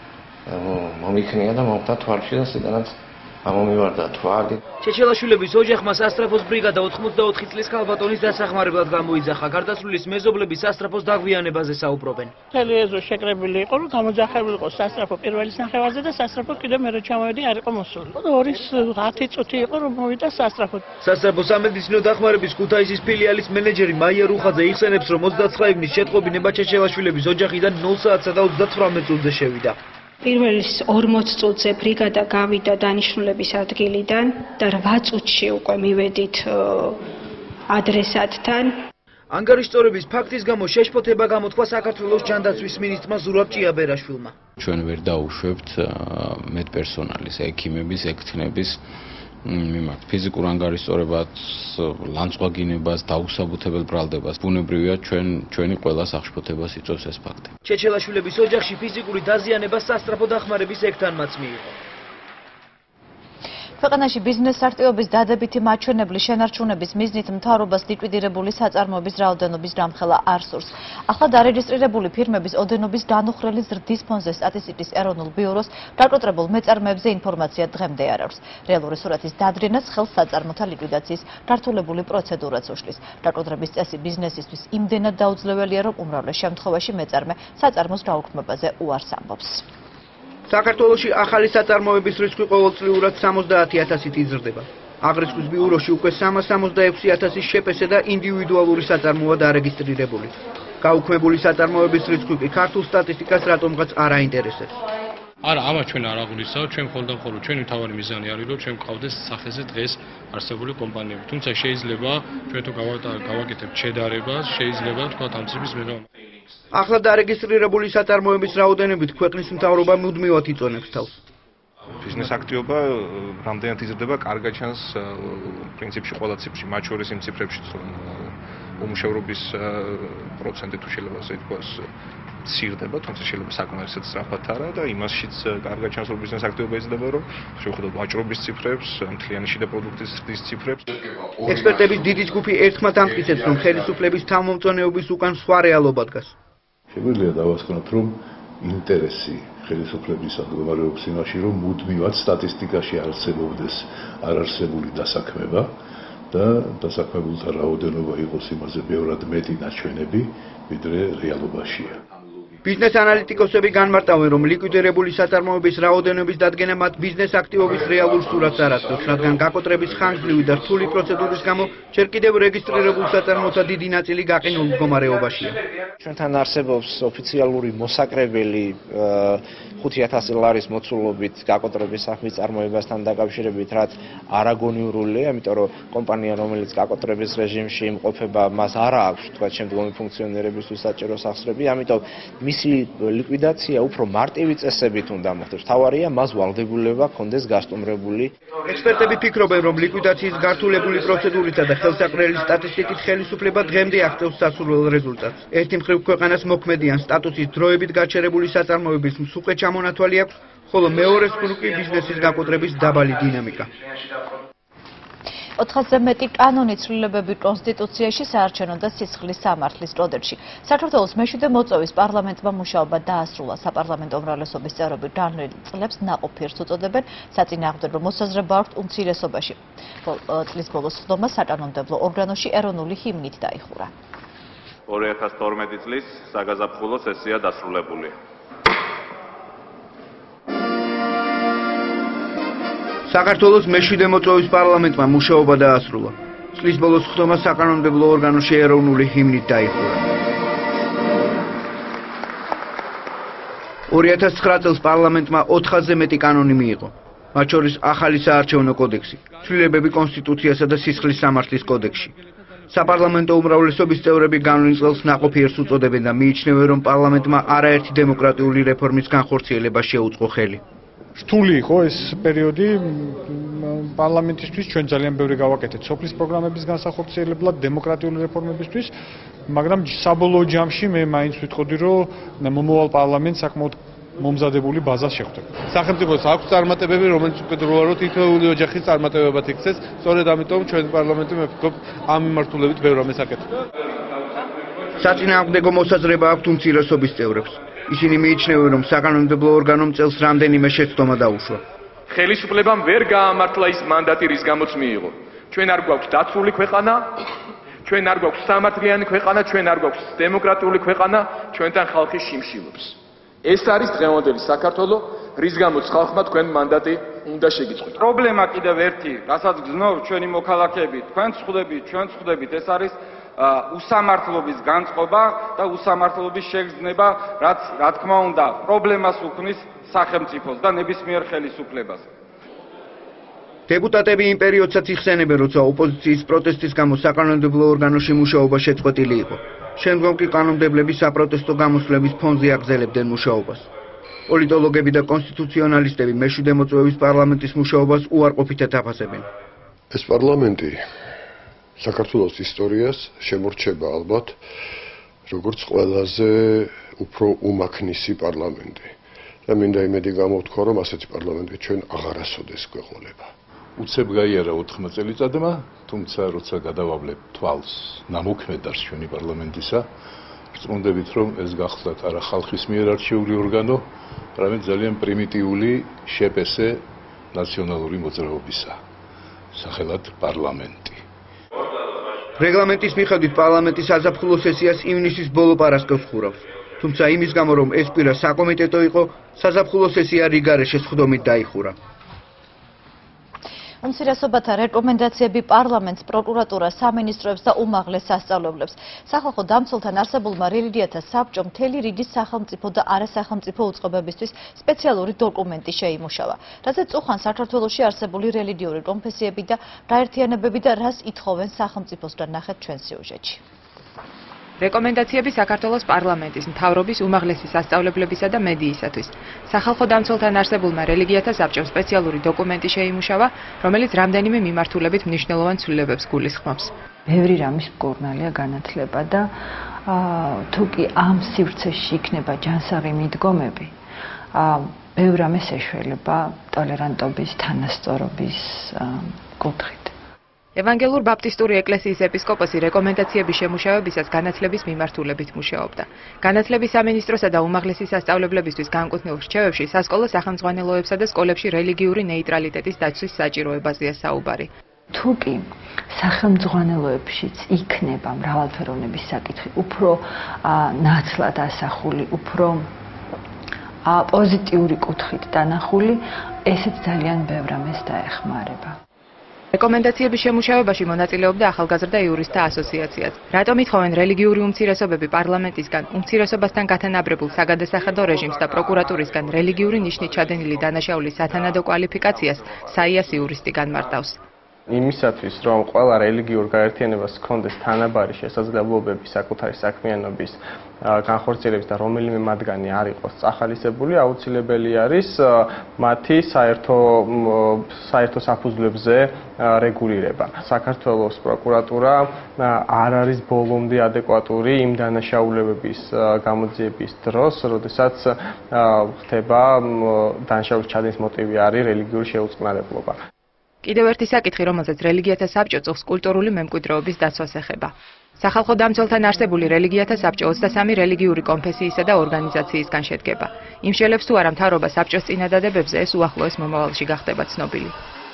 მომიქნია და მომხდა თვალში და სიდანაც ამომივარდა თვალი. ჩეჩელაშვილების ოჯახმა სასტრაფოს ბრიგადა ოთხმოცდაოთხი წლის ქალბატონის დასახმარებლად გამოიძახა. გარდაცვლილის მეზობლები სასტრაფოს დაგვიანებაზე საუბრობენ. მთელი ეზო შეკრებილი იყო, რომ გამოძახებული იყო სასტრაფო პირველი ნახევარზე და სასტრაფო კიდევ მერე ჩამოვედი არ იყო მოსული. ორი ათი წუთი იყო, რომ მოვიდა სასტრაფო. სასტრაფო სამედიცინო დახმარების ქუთაისის ფილიალის მენეჯერი მაია რუხაძე იხსენებს, რომ ოცდაცხრა ივნის შეტყობინება ჩეჩელაშვილების ოჯახიდან ნულ საათსა და ოცდათვრამეტ წუთზე შევიდა. პირველი ორმოც წუთზე ბრიგადა გავიდა დანიშნულების ადგილიდან და რვა წუთში უკვე მივედით ადრესატთან. ანგარიშწორების ფაქტის გამო შეშფოთება გამოთქვა საქართველოს ჯანდაცვის მინისტრმა ზურაბ ჭიაბერაშვილმა. ჩვენ ვერ დაუშვებთ მედპერსონალის, ექიმების, ექთნების მიმართ ფიზიკურ ანგარიშწორებას, ლანძღვაგინებას, დაუსაბუთებელ ბრალდებას. ბუნებრივია ჩვენ ჩვენი ყველა სახშფოთებას იწვევს ეს ფაქტი. ჩეჩელაშვილების ოჯახში ფიზიკური დაზიანება სასტრაფო დახმარების ექთანმაც მიიღო. ქვეყანაში ბიზნეს არტიობის დადებითი მაჩვენებლის შენარჩუნების მიზნით მთავრობას ლიკვიდირებული საწარმოების რაოდენობის გამხელა არ სურს. ახლა დარეგისტრირებული ფირმების ოდენობის განუხრელი ზრდის ფონზე სტატისტიკის ეროვნულ ბიუროს დაკოტრებულ მეწარმეებზე ინფორმაცია დღემდე არ აქვს. რეალური სურათის დადრენას ხელს საწარმოთა ლიკვიდაციის გართულებული პროცედურაც უშლის. დაკოტრების წესი ბიზნესისთვის იმდენად დაუძლებელია, რომ უმრავლეს შემთხვევაში მეწარმე საწარმოს გაუქმებაზე უარს ამბობს. საქართველოში ახალი საწარმოების რისკი ყოველწლიურად სამოცდაათი ათასით იზრდება. აღრიცხვის ბიუროში უკვე სამას სამოცდაექვსი ათასი შეპესე და ინდივიდუალური საწარმოა დარეგისტრირებული. გაუქმებული საწარმოების რისკი კი ქართულ სტატისტიკას რატომღაც არ აინტერესებს. არა, ამა ჩვენ არ აღვლისავთ, ჩვენ მხოლოდ და მხოლოდ ჩვენი თავარი მიზანი არის, რომ ჩვენ გყავდეს სახეზე დღეს არსებული კომპანიები. თუმცა შეიძლება ჩვენ თუ გავაკეთებთ შედარებას, შეიძლება თქვა ამ წრების მიღება. ახლა დარეგისტრირებული საწარმოების რაოდენობით ქვეყნის მთავრობა მუდმივად იწონებს თავს. ბიზნეს აქტივობა რამდენად იზრდება, კარგად ჩანს პრინციპში ყველა ციფრში, მათ შორის იმ ციფრებში, უმუშევრობის პროცენტი თუ შეიძლება ასე ითქვას, ცირდება, თუმცა შეიძლება საკმარისად სწრაფად არა და იმაშიც კარგად ჩანს, რომ ბიზნეს აქტივობა იზრდება, რომ შევხედოთ ვაჭრობის ციფრებს, მთლიანი შიდა პროდუქტის ზრდის ციფრებს. ექსპერტების დიდი ჯგუფი ერთხმად ამტკიცებს, რომ ხელისუფლების თავმომწონეობის უკან სხვა რეალობა დგას. შეგვიძლია დავასკვნოთ, რომ ინტერესი ხელისუფლებისა მდგომარეობს იმაში, რომ მუდმივად სტატისტიკაში არსებობდეს არარსებული დასაქმება და დასაქმებულთა რაოდენობა იყოს იმაზე ბევრად მეტი ნაჩვენები, ვიდრე რეალობაშია. ბიზნეს ანალიტიკოსები განმარტავენ, რომ ლიკვიდირებული საწარმოების რაოდენობის დადგენა მათ ბიზნეს აქტივობის რეალურ სურათს არ აწვევს, რადგან გაკოტრების ხანგრძლივი და რთული პროცედურის გამო ჯერ კიდევ რეგისტრირებულ საწარმოთა დიდი ნაწილი გაყინულ მდგომარეობაშია. ჩვენთან არსებობს ოფიციალური მოსაკრებელი ხუთი ათასი ლარის მოცულობით გაკოტრების საქმის წარმოებასთან დაკავშირებით, რაც არაგონიურულია, იმიტომ რომ კომპანია, რომელიც გაკოტრების რეჟიმში იმყოფება, მას არ აქვს თქვა შემდგომი ფუნქციონირებისთვის საჭირო სახსრები, ამიტომ მისი ლიკვიდაცია უფრო მარტივი წესებით უნდა მოხდეს. თავარია მას ვალდებულება ჰქონდეს გასტუმრებული. ექსპერტები ფიქრობენ, რომ ლიკვიდაციის გართულებული პროცედურითა და ხელსაყრელი სტატისტიკით ხელისუფლება დღემდე აღწევს სასურველ რეზულტატს. ერთი მხრივ ქვეყანას მოქმედიან სტატუსის დროებით გაჩერებული საწარმოების მსუყე ჩამონათვალი აქვს, ხოლო მეორე მხრივ კი ბიზნესის გაკოტრების დაბალი დინამიკა. ოთხასზე მეტი კანონი ცვლილებები კონსტიტუციაში საარჩევნო და სისხლის სამართლის კოდექსში. საქართველოს მეშვიდე მოწვევის პარლამენტმა მუშაობა დაასრულა. საპარლამენტო უმრავლესობის წევრები განვლილ წლებს ნაყოფიერს უწოდებენ, საწინააღმდეგო მოსაზრება აქვთ უმცირესობაში. წლის ბოლოს სხდომა საკანონმდებლო ორგანოში ეროვნული ჰიმნით დაიხურა. ორი ათას თორმეტი წლის საგაზაფხულო სესია დასრულებულია. საქართველოს მეშვიდე მოწვევის პარლამენტმა მუშაობა დაასრულა. წლის ბოლოს სხდომა საკანონმდებლო ორგანოში ეროვნული ჰიმნით დაიხურა. ორი ათას ცხრა წელს პარლამენტმა ოთხასზე მეტი კანონი მიიღო. მათ შორის ახალი საარჩევნო კოდექსი, ცვლილებები კონსტიტუციასა და სისხლის სამართლის კოდექსში. საპარლამენტო უმრავლესობის წევრები განვლილ წელს ნაყოფიერს უწოდებენ და მიიჩნევენ, რომ პარლამენტმა არაერთი დემოკრატიული რეფორმის განხორციელება შეუწყო ხელი. რთული იყო ეს პერიოდი პარლამენტისთვის, ჩვენ ძალიან ბევრი გავაკეთეთ სოფლის პროგრამების განსახორციელებლად, დემოკრატიული რეფორმებისთვის, მაგრამ საბოლოო ჯამში მე მაინც ვიტყოდი, რომ მომავალ პარლამენტს საკმაოდ მომზადებული ბაზა შეხვდება. სახელმწიფოს აქვს წარმატებები, რომელიც უკიდურესად რო თითოეული ოჯახის წარმატებებად იქცეს, სწორედ ამიტომ ჩვენ პარლამენტი მე ვფიქრობ ამ მიმართულებით ბევრ რამეს აკეთებს. საწინააღმდეგო მოსაზრება აქვთ უმცირესობის წევრებს. ისინი მიიჩნევენ, რომ საკანონმდებლო ორგანომ წელს რამდენიმე შეცდომა დაუშვა. ხელისუფლებამ ვერ გაამართლა ის მანდატი, რის გამოც მიიღო. ჩვენ არ გვაქვს დაცული ქვეყანა, ჩვენ არ გვაქვს სამართლიანი ქვეყანა, ჩვენ არ გვაქვს დემოკრატიული ქვეყანა, ჩვენთან ხალხი შიმშილობს. ეს არის დღევანდელი საქართველო, რის გამოც ხალხმა თქვენ მანდატი უნდა შეგიწყოთ. პრობლემა კიდევ ერთი, რასაც გზნობ ჩვენი მოქალაქეები, თქვენც ხვდებით, ჩვენც ხვდებით, ეს არის უსამართლობის განწყობა და უსამართლობის შეგრძნება, რაც რა თქმა უნდა პრობლემას უქმნის სახელმწიფოს და ნებისმიერ ხელისუფლებას. დეპუტატები იმ პერიოდსაც იხსენებენ, როცა ოპოზიციის პროტესტის გამო საკანონმდებლო ორგანოში მუშაობა შეწყვეტილი იყო. შემდგომ კი კანონმდებლები საპროტესტო გამოსვლების ფონზე აგრძელებდნენ მუშაობას. პოლიტოლოგები და კონსტიტუციონალისტები მეშვიდე მოწვევის პარლამენტის მუშაობას უარყოფითად აფასებენ. ეს პარლამენტი საქართველოს ისტორიას შემორჩება ალბათ როგორც ყველაზე უფრო უმაქნისი პარლამენტი. და მინდა იმედი გამოვთქვა, რომ ასეთი პარლამენტი ჩვენ აღარასოდეს გვეყოლება. უცებ გაიარა ოთხმოცი წელიწადმა, თუმცა როცა გადავავლებ თვალს ნამოქმედარს ჩვენი პარლამენტისა, ვწმუნდებით, რომ ეს გახლდათ არა ხალხის მიერ არჩეული ორგანო, არამედ ძალიან პრიმიტიული შეპესე ნაციონალური მოძრაობისა, სახელად პარლამენტი. რეგლამენტის მიხედვით პარლამენტი საზაფხულო სესიას ივნისის ბოლო პარასკევს ხურავს. თუმცა იმის გამო, რომ ეს კვირა საკომიტეტო იყო, საზაფხულო სესია რიგარეშე სხდომით დაიხურა. უმცირესობათა რეკომენდაციები პარლამენტს, პროკურატურას, სამინისტროებს და უმაღლეს სასწავლებლებს. სახალხო დამცველთან არსებულმა რელიგიათა საბჭომ მთელი რიგი სახელმწიფო და არასახელმწიფო უწყობებისთვის სპეციალური დოკუმენტი შეიმუშავა, რაზეც უხან საქართველოში არსებული რელიგიური კონფესიები და გაერთიანებები და რას ითხოვენ სახელმწიფოსგან ნახეთ ჩვენ სიუჟეტში. რეკომენდაციები საქართველოს პარლამენტის, მთავრობის, უმაღლესი სასწავლებლებისა და მედიისათვის. სახალხო დამცველთან არსებულმა რელიგიათა საბჭომ სპეციალური დოკუმენტი შეიმუშავა, რომელიც რამდენიმე მიმართულებით მნიშვნელოვან ცვლილებებს გულისხმობს. ბევრი რამის მკურნალია განათლება და თუ კი ამ სივრცეში იქნება ჯანსაღი მიდგომები, ბევრ რამეს ეშველება ტოლერანტობის, თანასწორობის კუთხით. ევანგელურ ბაპტისტური ეკლესიის ეპისკოპოსი რეკომენდაციების შემუშავებისას განათლების მიმართულებით მუშაობდა. განათლების სამინისტროსა და უმაღლესი სასწავლებლებისთვის განკუთვნილ რჩევებში სასკოლო სახელმძღვანელოებსა და სკოლებში რელიგიური ნეიტრალიტეტის დაცვის საჭიროებაზეა საუბარი. თუ კი სახელმძღვანელოებშიც იქნება მრავალფეროვნების საკითხი, უფრო ნაცვლად ასახული, უფრო პოზიტიური კუთხით დანახული, ესეც ძალიან ბევრ რამეს დაეხმარება. რეკომენდაციების შემუშავებაში მონაწილეობდა ახალგაზრდა იურისტთა ასოციაციაც. რატომ ითხოვენ რელიგიური უმცირესობები პარლამენტისგან უმცირესობასთან გათანაბრებულ საგადასახადო რეჟიმს და პროკურატურისგან რელიგიური ნიშნით ჩადენილი დანაშაულის სათანადო კვალიფიკაციას საიას იურისტი განმარტავს. იმისათვის, რომ ყველა რელიგიურ გაერთიანებას ჰქონდეს თანაბარი შესაძლებლობები საკუთარი საქმიანობის განხორციელების და რომელიმე მათგანი არ იყოს წახალისებული, აუცილებელი არის მათი საერთო საერთო საფუძვლებზე რეგულირება. საქართველოს პროკურატურა არ არის ბოლომდე ადეკვატური იმ დანაშაულებების გამოძიების დროს, როდესაც ხდება დანაშაულის ჩადენის მოტივი არის რელიგიური შეუწყნარებლობა. კიდევ ერთი საკითხი, რომელზეც რელიგიათა საბჭო წუხს კულტურული მემკვიდრეობის დაცვას ეხება. სახალხო დამცველთან არსებული რელიგიათა საბჭო ოცდასამი რელიგიური კონფესიისა და ორგანიზაციისგან შედგება. იმშელებს თუ არა მთავრობა საბჭოს წინადადებებზე, ეს უახლოეს მომავალში გახდება ცნობილი.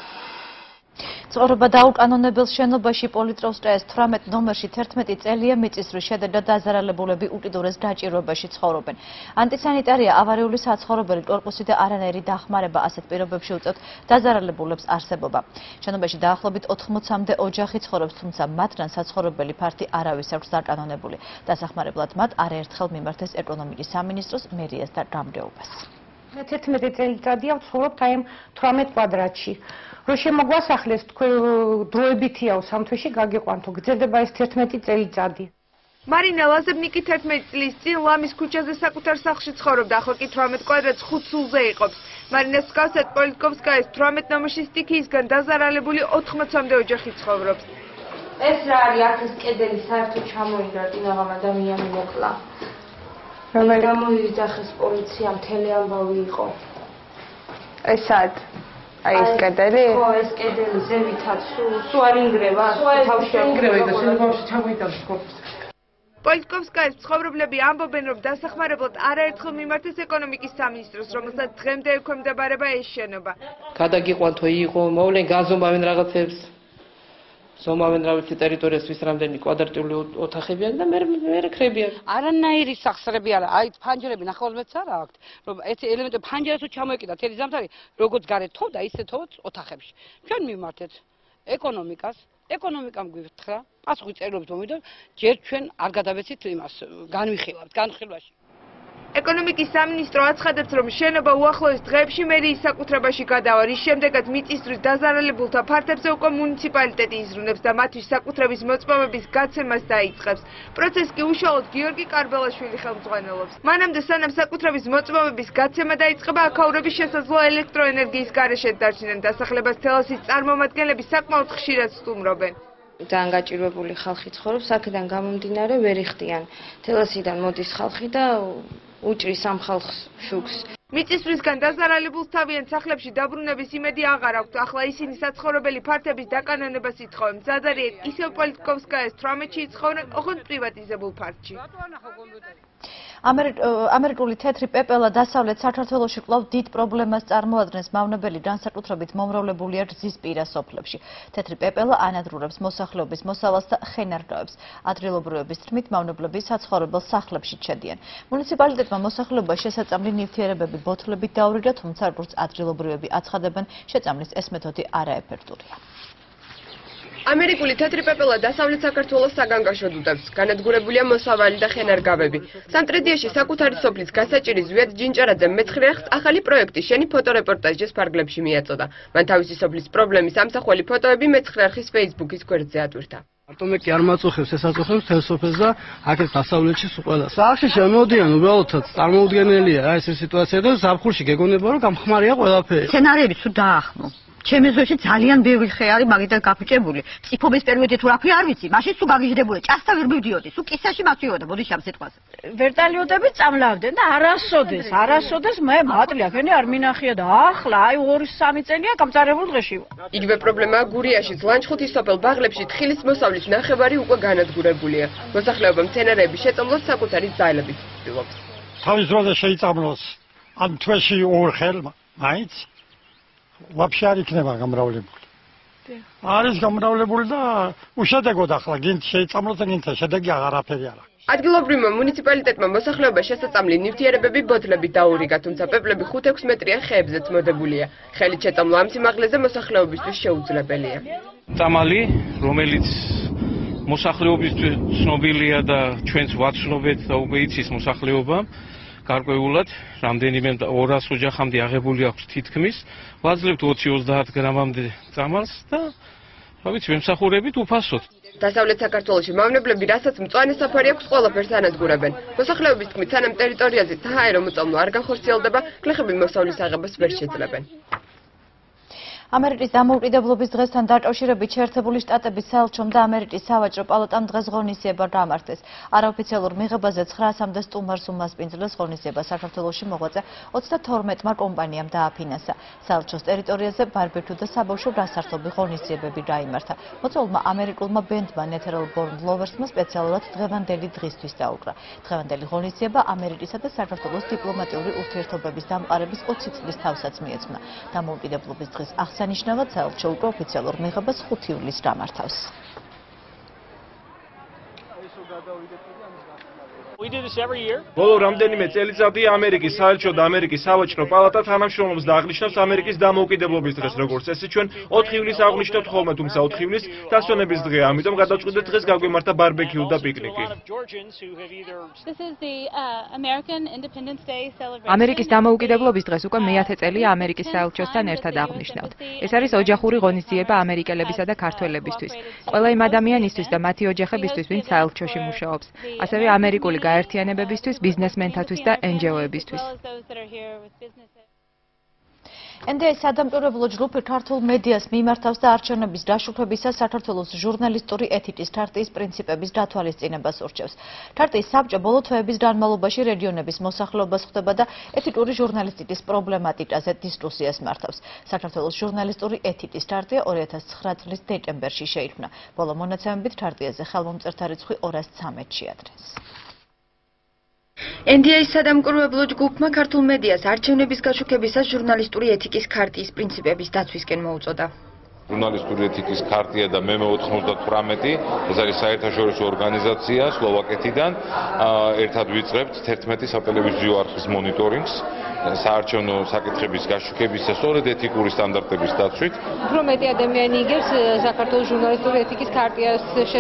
ცხოვრება დაუკანონებელ შენობაში პოლიტროსტრაეს თვრამეტ ნომერში თერთმეტი წელია მიწისძვრის შედეგად დაზარალებულები უკიდურეს დაჭიროებაში ცხოვრობენ. ანტისანიტარია, ავარიული საცხოვრებელი კორპუსი და არანაირი დახმარება ასეთ პირობებში უწევთ დაზარალებულებს არსებობა. შენობაში დაახლოებით ოთხმოცამდე ოჯახი ცხოვრობს, თუმცა მათგან საცხოვრებელი ფართი არავის აქვს დაკანონებული. დასახმარებლად მათ არაერთხელ მიმართეს ეკონომიკის სამინისტროს, მერიას და გამგეობას. თერთმეტი წელიწადია ვცხოვრობთ აი ამ თვრამეტ კვადრატში. რომ შემოგვასახლეს დროებითიაო სამთვეში გაგიყვანთო, გრძელდება ეს თერთმეტი წელიწადი. მარინა ლაზებნიკი თერთმეტი წლის წინ ლამის ქუჩაზე საკუთარ სახლში ცხოვრობდა, ახლა კი თვრამეტ კვადრატს ხუთ სულზე იყოფს. მარინას მსგავსად პოლიტკოვსკაის თვრამეტ ნომერში სტიქიისგან დაზარალებული ოთხმოცამდე ოჯახი ცხოვრობს. ეს რა არის, აქ ეს კედელი საერთოდ ჩამოინგრა, წინაღამ ადამიანი მოკლა. გამოიძახეს პოლიციამ, მთელი ამბავი იყო. ეს სად? აი ეს კედელი? ხო, ეს კედელი ზევითაც სულ არ ინგრევა, თავში ინგრევა და შემდგომში ჩამოიტანს ხობს. პოლიტკოვსკაის მცხოვრებლები ამბობენ, რომ დასახმარებლად არაერთხელ მიმართეს ეკონომიკის სამინისტროს, რომელსაც დღემდე ექვემდებარება ეს შენობა. გადაგიყვანთო იყო, მოვლენ გაზომავენ რაღაცებს. ზომავენ რაღაცი ტერიტორიისთვის რამდენი კვადრატული ოთახები არის და მე მე ხრებიან. არანაირი სახსრები არა, აი ფანჯრები ნახევრადმეც არა აქვთ, რომ ეს ელემენტები ფანჯრას თუ ჩამოეკიდა თელი ზამთარი, როგორც გარეთ თოვდა, ისე თოვთ ოთახებში. ჩვენ მიმართეთ ეკონომიკას, ეკონომიკამ გვითხრა, პასუხი წერილობით მომიდო, ჯერ ჩვენ არ გადავეცით იმას, განვიხილავთ განხილვაში. ეკონომიკის სამინისტრო აცხადებს, რომ შენობა უახლოეს დღეებში მერიის საკუთრებაში გადავა, რის შემდეგაც მიწისძვრის დაზარალებულთა ფართებზე უკვე მუნიციპალიტეტი იზრუნებს და მათთვის საკუთრების მოწმობების გაცემას დაიწყებს. პროცესს კი უშუალოდ გიორგი კარბელაშვილი ხელმძღვანელობს. მანამდე სანამ საკუთრების მოწმობების გაცემა დაიწყება, აქაურების შესაძლო ელექტროენერგიის გარეშე დარჩნენ. დასახლებას თელასის წარმომადგენლები საკმაოდ ხშირად სტუმრობენ. ძალიან გაჭირვებული ხალხი ცხოვრობს, აქედან გამომდინარე ვერ იხდიან. თელასიდან მოდის ხალხი და უჭრის ამ ხალხს შუქს. მიწისძვრისგან დაზარალებულს თავიანთ სახლებში დაბრუნების იმედი აღარ აქვთ. ახლა ისინი საცხოვრებელი ფართების დაკანონებას ითხოვენ. მზადარიეთ ისევ პოლიტკოვსკაის თვრამეტში იცხოვრენ, ოღონდ პრივატიზებულ ფართში. ამერიკული თეთრი პეპელა დასავლეთ საქართველოში კვლავ დიდ პრობლემას წარმოადგენს. მავნებელი განსაკუთრებით მომრავლებულია რძის პირას სოფლებში. თეთრი პეპელა ანადგურებს მოსახლეობის მოსავალს და ხენარგავებს. ადგილობრივების თქმით, მავნებლები საცხოვრებელ სახლებში ჩედიან. მუნიციპალიტეტმა მოსახლეობას შესაწამლი ნივთიერებები ბოთლებით დაურიგა, თუმცა როგორც ადგილობრივები აცხადებენ, შეწამლის ეს მეთოდი არაეფექტურია. ამერიკული თეთრი პეპელა დასავლეთ საქართველოს საგანგაშოდ უდევს. განადგურებულია მოსავალი და ხენარგავები. სამტრედიაში საკუთარი სოფლის გასაჭირი ზვიად ჯინჭარაძე მეცხრე ახს ახალი პროექტი შენი ფოტორეპორტაჟის ფარგლებში მიაწოდა. მან თავისი სოფლის პრობლემის ამსახველი ფოტოები მეცხრე არხის Facebook-ის გვერდზე ატვირთა. არტომე კი არ მაწუხებს, ეს აწუხებს თელსოფელს და აქეთ დასავლეთში ყველა. სახლში შემოდიან, უბრალოდ წარმოუდგენელია რა ეს სიტუაცია და ზაფხულში გეგონება რომ გამხმარია ყველაფერი. სცენარები თუ დაახმო. ჩემი ზოში ძალიან ბევრი ხე არის მაგითაც გაფუჭებული. ფსიქობის პერიოდი თუ რაფი არ ვიცი, მაშინ თუ გაგიჟდებოდი, ჭასთა ვერ მივდიოდი, თუ კისაში მაქციოდა, მოდი შამ სიტყვაზე. ვერტალიოტები წამლავდნენ და არასოდეს, არასოდეს მე მატლია, ხენი არ მინახია და ახლა აი ორი სამი წელია გამწარებულ დღეში ვარ. იგივე პრობლემაა გურიაში, ლანჩხუთის სოფელ ბაღლებში თხილის მოსავლის ნახევარი უკვე განადგურებულია. მოსახლეობა მცენარეების შეწამლოს საკუთარი ძალებით ცდილობს. თავის დროზე შეიწამლოს ამ თვეში ორ ხელმა, მაინც ვაფშე არ იქნება გამრავლებული. არის გამრავლებული და უშედეგოდ ახლა გინდ შეიწამლოს და გინდ შედეგი აღარაფერი არა. ადგილობრივმა მუნიციპალიტეტმა მოსახლეობას შესაწამლი ნივთიერებები ბოთლებით დაურიგა, თუმცა პეპლები ხუთი-ექვსი მეტრიან ხეებზეც მოდებულია. ხელით შეწამლა ამ სიმაღლეზე მოსახლეობისთვის შეუძლებელია. წამალი, რომელიც მოსახლეობისთვის ცნობილია და ჩვენც ვაცნობეთ და უკვე იცის მოსახლეობა, გარკვეულად რამდენიმე ორას ოჯახამდე აღებული აქვს თითქმის, ვაძლევთ ოცი-ოცდაათ გრამამდე წამალს და რა ვიცი, ვემსახურებით უფასოდ. დასავლეთ საქართველოში მავნებლები, რასაც მწვანე საფარი აქვს, ყველაფერს ანადგურებენ. მოსახლეობის თქმით, სანამ ტერიტორიაზე საჰაერო მოწამვლა არ განხორციელდება, გლეხები მოსავლის აღებას ვერ შეძლებენ. ამერიკის დამოუკიდებლობის დღესთან დაკავშირებით შეერთებული შტატების საელჩომ და ამერიკის სავაჭრო პალატამ დღეს ღონისძიება გამართეს. არაოფიციალურ მიღებაზე ცხრაასამდე სტუმარს უმასპინძლეს ღონისძიება საქართველოში მოღვაწე ოცდათორმეტმა კომპანიამ დააფინანსა. საელჩოს ტერიტორიაზე ბარბეკიუ და საბავშვო გასართობი ღონისძიებები გაიმართა. მოწვეულმა ამერიკულმა ბენდმა Natural Born Loversმა სპეციალურად დღევანდელი დღისთვის დაუკრა. დღევანდელი ღონისძიება ამერიკისა და საქართველოს დიპლომატიური ურთიერთობების დამყარების ოცი წლის თავსაც მიეძღვნა. დამოუკიდებლობის დღის აღსანიშნავად საელჩო უკვე ოფიციალურ მიღებას ხუთი ივლისს გამართავს. ბოლო რამდენიმე წელიწადი ამერიკის საელჩო და ამერიკის სავაჭრო პალატა თანამშრომლობს და აღნიშნავს ამერიკის დამოუკიდებლობის დღეს, როგორც წესი ჩვენ ოთხი ივლისს აღვნიშნებთ ხოლმე, თუმცა ოთხი ივლისს დასვენების დღეა, ამიტომ გადავწყვიტეთ დღეს გაგვიმართა ბარბეკიუ და პიკნიკი. ამერიკის დამოუკიდებლობის დღეს უკვე მეათე წელია ამერიკის საელჩოსთან ერთად აღვნიშნავთ. ეს არის ოჯახური ღონისძიება ამერიკელებისა და ქართველებისთვის. ყველა იმ ადამიანისთვის და მათი ოჯახებისთვის, ვინც საელჩოში მუშაობს. ასევე ამერიკული გაერთიანებებისთვის, ბიზნესმენთათვის და εν ჯი ო-ებისთვის. ენ დი ე-ის სადამკვირვებლო ჯგუფი ქართულ მედიას მიმართავს და არჩევნების გაშუქებისას საქართველოს ჟურნალისტური ეთიკის ქარტიის პრინციპების გათვალისწინებას ურჩევს. ქარტიის საბჭო ბოლო თვეების განმავლობაში რეგიონების მოსახლეობას ხვდება და ეთიკური ჟურნალისტიკის პრობლემატიკაზე დისკუსიას მართავს. საქართველოს ჟურნალისტური ეთიკის ქარტია ორი ათას ცხრა წლის დეკემბერში შეიქმნა. ბოლო მონაცემებით ქარტიაზე ხელმომწერთა რიცხვი ორას ცამეტს შეადგენს. ენ დი ე-ის სადამკვირვებლო ჯგუფმა ქართულ მედიას არჩევნების გაშუქებისას ჟურნალისტური ეთიკის ქარტიის პრინციპების დაცვისკენ მოუწოდა. ჟურნალისტური ეთიკის ქარტია და მე ოთხმოცდათვრამეტი, ეს არის საერთაშორისო ორგანიზაცია სლოვაკეთიდან. ერთად ვიწყებთ თერთმეტი სატელევიზიო არხის მონიტორინგს საარჩევნო საკითხების გაშუქებისას სწორედ ეთიკური სტანდარტების დაცვით. უფრო მეტი ადამიანი იგებს საქართველოს ჟურნალისტური ეთიკის ქარტიას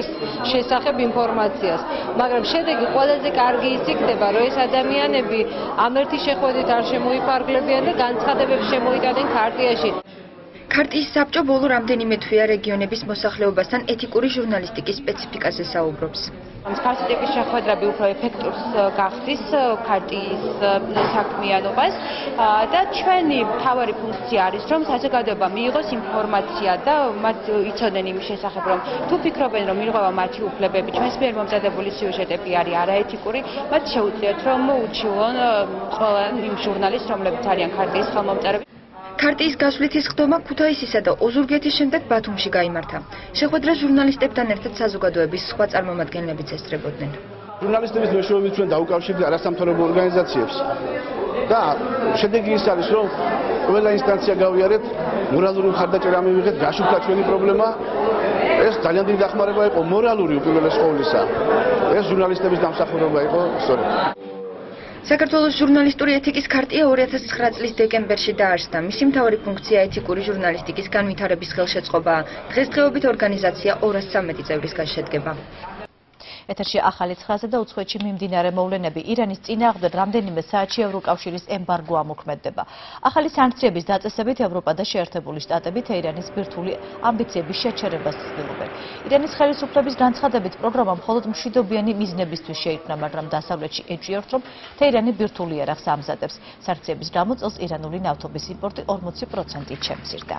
შესახებ ინფორმაციას, მაგრამ შედეგი ყველაზე კარგი ის იქნება, რომ ეს ადამიანები ამერთი შეხვედრით არ შემოიფარგლებიან და განცხადებებს შემოიტანენ ქარტიაში. ქარტიის საბჭო ბოლო რამდენიმე თვეა რეგიონების მოსახლეობასთან ეთიკური ჟურნალისტიკის სპეციფიკაზე საუბრობს. მსგავსი ტიპის შეხვედრები უფრო ეფექტურს გახდის ქარტიის საქმიანობას და ჩვენი მთავარი ფუნქცია არის, რომ საზოგადოება მიიღოს ინფორმაცია და მათ იცოდნენ იმის შესახებ, რომ თუ ფიქრობენ, რომ ირღვევა მათი უფლებები, ჩვენს მიერ მომზადებული სიუჟეტები არის არაეთიკური, მათ შეუძლიათ, რომ უჩივლონ ყველა იმ ჟურნალისტს, რომლებიც არიან ქარტიის ხელმომწერები. ქარტიის გასვლით ის ხდომა ქუთაისისა და ოზურგეთის შემდეგ ბათუმში გაიმართა. შეხვედრას ჟურნალისტებთან ერთად საზოგადოების სხვა წარმომადგენლებიც ესწრებოდნენ. ჟურნალისტების მეშვეობით ჩვენ დაუკავშირდით არასამთავრობო ორგანიზაციებს და შედეგი ის არის, რომ ყველა ინსტანცია გავიარეთ, მორალური მხარდაჭერა მივიღეთ, გაშუქდა ჩვენი პრობლემა. ეს ძალიან დიდი დახმარება იყო მორალური უპირველეს ყოვლისა. ეს ჟურნალისტების დამსახურება იყო სწორედ. საქართველოს ჟურნალისტური ეთიკის ქარტია ორი ათას ცხრა წლის დეკემბერში დაარსდა. მისი მთავარი ფუნქცია ეთიკური ჟურნალისტიკის განვითარების ხელშეწყობაა. დღესდღეობით ორგანიზაცია ორას ცამეტი წევრისგან შედგება. ეთერში ახალი ცხაზე და უცხოეთში მიმდინარე მოვლენები. ირანის წინააღმდეგ რამდენიმე საათში ევროკავშირის ემბარგო ამოქმედდება. ახალი სანქციების დაწესებით ევროპა და შეერთებული შტატები თეირანის ბირთვული ამბიციების შეჩერებას ცდილობენ. ირანის ხელისუფლების განცხადებით პროგრამა მხოლოდ მშვიდობიანი მიზნებისთვის შეიქმნა, მაგრამ დასავლეთში ეჭვიათ, რომ თეირანი ბირთვული იარაღს ამზადებს. სანქციების გამო წელს ირანული ნავთობის იმპორტი ორმოცი პროცენტით შემცირდა.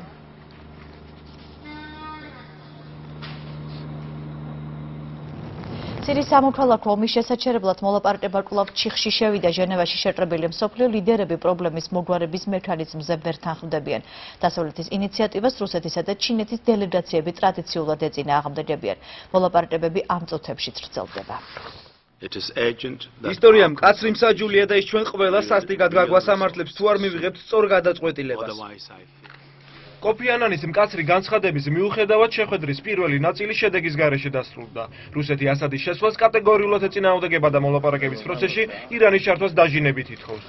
სირიის სამოქალაქო ომის შესაჩერებლად მოლაპარაკება კვლავ ჩიხში შევიდა. ჟენევაში შეკრებილი მსოფლიო ლიდერები პრობლემის მოგვარების მექანიზმზე ვერ თანხმდებიან. დასავლეთის ინიციატივას რუსეთისა და ჩინეთის დელეგაციები ტრადიციულად ეწინააღმდეგებიან. მოლაპარაკებები ამ წუთებშიც გრძელდება. ისტორია მკაცრი მსაჯულია და ის ჩვენ ყველას სასტიკად გაგვასამართლებს თუ არ მივიღებთ სწორ გადაწყვეტილებას. კოფი ანანის მკაცრი განცხადების მიუხედავად შეხვედრის პირველი ნაწილი შედეგის გარეშე დასრულდა. რუსეთი ასადის შესვლას კატეგორიულად ეწინააღმდეგება და მოლაპარაკების პროცესში ირანის ჩართვას დაჟინებით ითხოვს.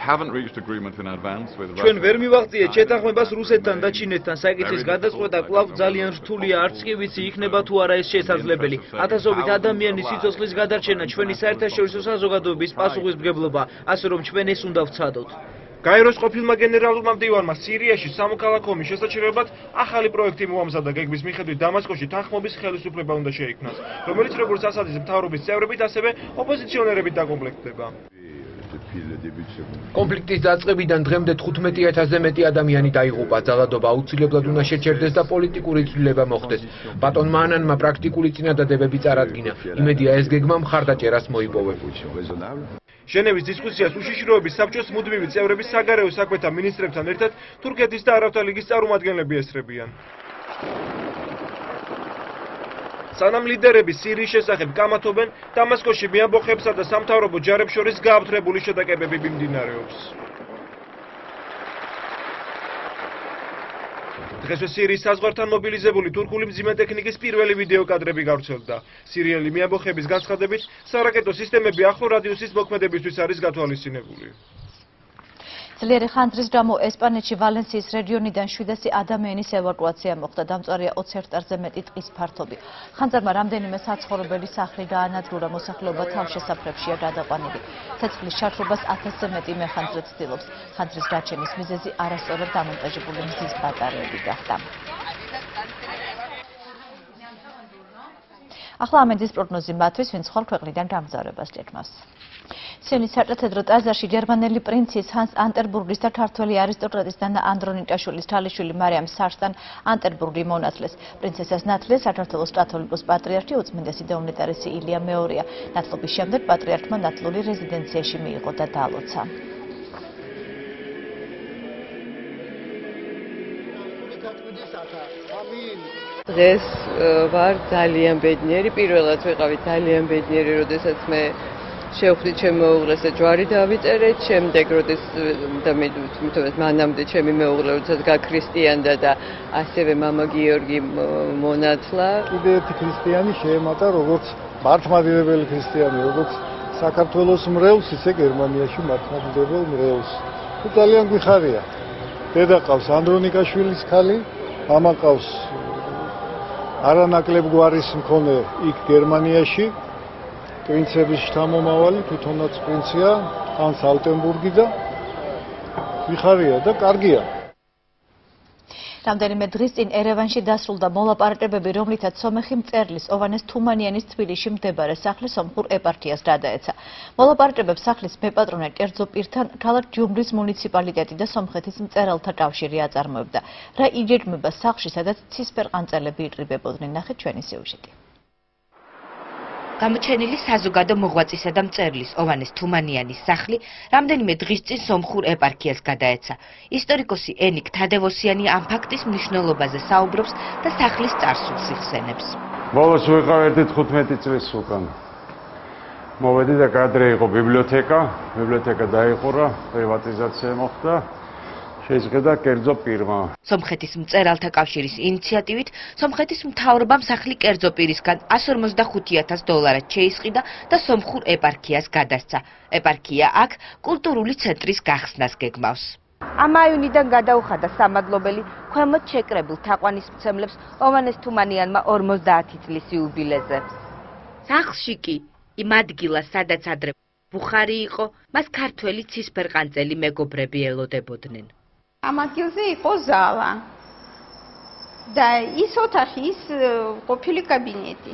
ჩვენ ვერ მივაღწიეთ შეთანხმებას რუსეთთან და ჩინეთთან. საკითხის გადაწყვეტა კვლავ ძალიან რთულია, არც კი ვიცი იქნება თუ არა ეს შესაძლებელი. ათასობით ადამიანის სიცოცხლის გადარჩენა ჩვენი საერთაშორისო საზოგადოების პასუხისმგებლობა, ასე რომ ჩვენ ეს უნდა ვცადოთ. გაეროს ყოფილმა გენერალურმა მდივანმა სირიაში სამოქალაქო ომის შესაჩერებლად ახალი პროექტი მოამზადა. გეგმის მიხედვით დამასკოში თანხმობის ხელისუფლება უნდა შეიქმნას, რომელიც როგორც ასადის მთავრობის წევრებით, ასევე ოპოზიციონერებით დაკომპლექტდება. კონფლიქტის დაწყებიდან დღემდე თხუთმეტი ათასზე მეტი ადამიანი დაიღუპა. ძალადობა აუცილებლად უნდა შეჩერდეს და პოლიტიკური ცვლილება მოხდეს. ბატონ მანანმა პრაქტიკული წინადადებები წარადგინა. იმედია ეს გეგმა მხარდაჭერას მოიპოვებს. ჟენევის დისკუსიას უშიშროების საბჭოს მუდმივი წევრები საგარეო საქმეთა მინისტრებთან ერთად თურქეთის და არაბთა ლიგის წარმომადგენლები ესწრებიან. სანამ ლიდერები სირიის შესახებ კამათობენ, დამასკოში მეამბოხებსა და სამთავრობო ჯარებს შორის გააფთრებული შეტაკებები მიმდინარეობს. დღესვე სირიის საზღვართან მობილიზებული თურქული მძიმე ტექნიკის პირველი ვიდეო კადრები გავრცელდა. სირიელი მეამბოხების განცხადებით, სარაკეტო სისტემები ახლო რადიუსის მოქმედებისთვის არის გათვალისწინებული. ძლიერი ხანძრის გამო ესპანეთში ვალენსიის რეგიონიდან შვიდასი ადამიანის ევაკუაცია მოხდა. დამწვარია ოცი ჰექტარზე მეტი ტყის ფართობი. ხანძარმა რამდენიმე საცხოვრებელი სახლი გაანადგურა, მოსახლეობა თავშესაფრებშია გადაყვანილი. ცეცხლის ჩართობას ათასზე მეტი მეხანძრე ცდილობს. ხანძრის გაჩენის მიზეზი არასწორად დამონტაჟებული მზის ბატარეები გახდა. ახლა ამენდის პროგნოზი მათთვის, ვინც ხვალ ქვეყნიდან გამგზავრებას ჭირავს. სიონის საკათედრო ტაძარში გერმანელი პრინცის ჰანს ანტერბურგის და ქართველი არისტოკრატის დანა ანდრონიკაშვილის ქალიშვილი მარიამ სარსთან ანტერბურგი მონათლეს. პრინცესას ნათლეს საქართველოს კათოლიკოს პატრიარქი უწმინდესი და უმეტარესი ილია მეორეა. ნათლობის შემდეგ პატრიარქმა ნათლული რეზიდენციაში მიიღო და დაალოცა. დღეს ვარ ძალიან ბედნიერი, პირველად ვიყავი ძალიან ბედნიერი, როდესაც მე შევხვდი ჩემი მეუღლეს და ჯვარი დავიწერეთ, შემდეგ როდეს და მე თვითონაც მანამდე ჩემი მეუღლე როდესაც გაქრისტიანდა და ასევე მამა გიორგი მონათლა. კიდე ერთი ქრისტიანი შეემატა როგორც მართლმადიდებელი ქრისტიანი, როგორც საქართველოს მრევლს, ისე გერმანიაში მართლმადიდებელ მრევლს. თუ ძალიან გვიხარია. დედა ყავს ანდრონიკაშვილის ქალი, მამა ყავს არანაკლებ გვარის მქონე იქ გერმანიაში. პრინცების შთამომავალი თვითონაც პრინცია ჰანს ალტენბურგი და ვიხარია და კარგია. რამდენიმე დღის წინ ერევანში დასრულდა მოლაპარაკებები, რომლითაც სომეხი მწერლის ოვანეს თუმანიანის თბილისში მდებარე სახლის სომხურ ეპარქიას გადაეცა. მოლაპარაკებებს სახლის მეპატრონე კერძო პირთან ქალაქ ჯუმრის მუნიციპალიტეტი და სომხეთის მწერალთა კავშირი აწარმოებდა. რა იგეგმება სახლში, სადაც ცისფერყანწელები იყრიბებოდნენ, ნახეთ ჩვენი სიუჟეტი. გამოჩენილი საზოგადო მოღვაწისა და მწერლის ოვანეს თუმანიანის სახლი რამდენიმე დღის წინ სომხურ ეპარქიას გადაეცა. ისტორიკოსი ენიკ თადევოსიანი ამ ფაქტის მნიშვნელობაზე საუბრობს და სახლის წარსულს იხსენებს. ბოლოს ვიყავ ერთი თხუთმეტი წლის უკან. მოვედი და კადრე იყო ბიბლიოთეკა, ბიბლიოთეკა დაიყურა, პრივატიზაცია მოხდა. შეიზღედა კერძო პირმა. სომხეთის მწერალთა კავშირის ინიციატივით სომხეთის მთავრობამ სახლი კერძო პირისგან εκατს ორმოცდახუთი ათას დოლარად შეისყიდა და სომხურ ეპარქიას გადასცა. ეპარქია აქ კულტურული ცენტრის გახსნას გეგმავს. ამ აივნიდან გადაუხადა სამადლობელი ქვემოთ შეკრებულ თაყვანისმცემლებს ოვანეს თუმანიანმა ორმოცდაათი წლის იუბილეზე. სახლში კი იმ ადგილას, სადაც ადრე ბუხარი იყო, მას ქართველი ცისფერყანწელი მეგობრები ელოდებოდნენ. ამ ადგილზე იყო ზალა და ის ოთახი, ის ყოფილი კაბინეტი.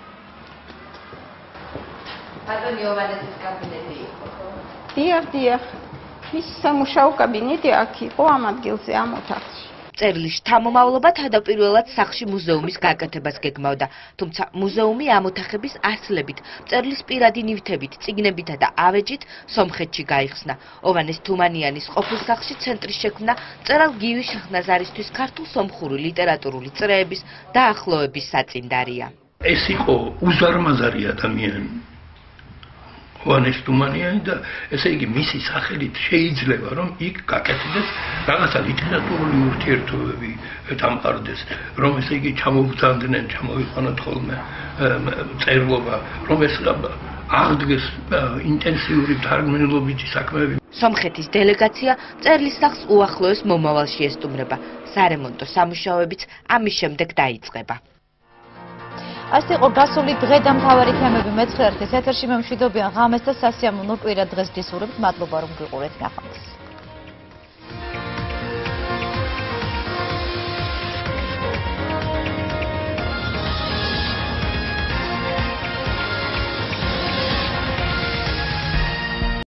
ბატონი ოვანესის კაბინეტი იყო. დიახ, დიახ. მის სამუშაო კაბინეტი აქ იყო ამ ადგილზე, ამ ოთახში. მწერლის შთამომავლობა თავდაპირველად სახლში მუზეუმის გაკეთებას გეგმავდა, თუმცა მუზეუმი ამ ოთახების ასლებით, მწერლის პირადი ნივთებით, წიგნებითა და ავეჯით სომხეთში გაიხსნა. ოვანეს თუმანიანის ყოფილ სახლში ცენტრის შექმნა მწერალ გივი შაჰნაზარისთვის ქართულ-სომხური ლიტერატურული წრეების დაახლოების საწინდარია. ეს იყო უზარმაზარი ადამიანი. ოვანეს თუმანიანი და ესე იგი მისი სახელით შეიძლება რომ იქ გაკეთდეს რაღაცა ლიტერატურული ურთიერთობები დამყარდეს, რომ ესე იგი ჩამოვთანდნენ, ჩამოვიყვანოთ ხოლმე წერლობა, რომ ეს აღდგეს ინტენსიური თარგმნილობითი საქმეები. სომხეთის დელეგაცია მწერლის სახლს უახლოეს მომავალში ესტუმრება. სარემონტო სამუშაოებიც ამის შემდეგ დაიწყება. Asta იყო გასული დღე და მთავარი თემები მეცხრე არხის ეთერში. მე მშვიდობიან ღამეს და სასიამოვნო კვირა დღეს გისურვებთ. მადლობა რომ გიყურეთ. ნახვამდის.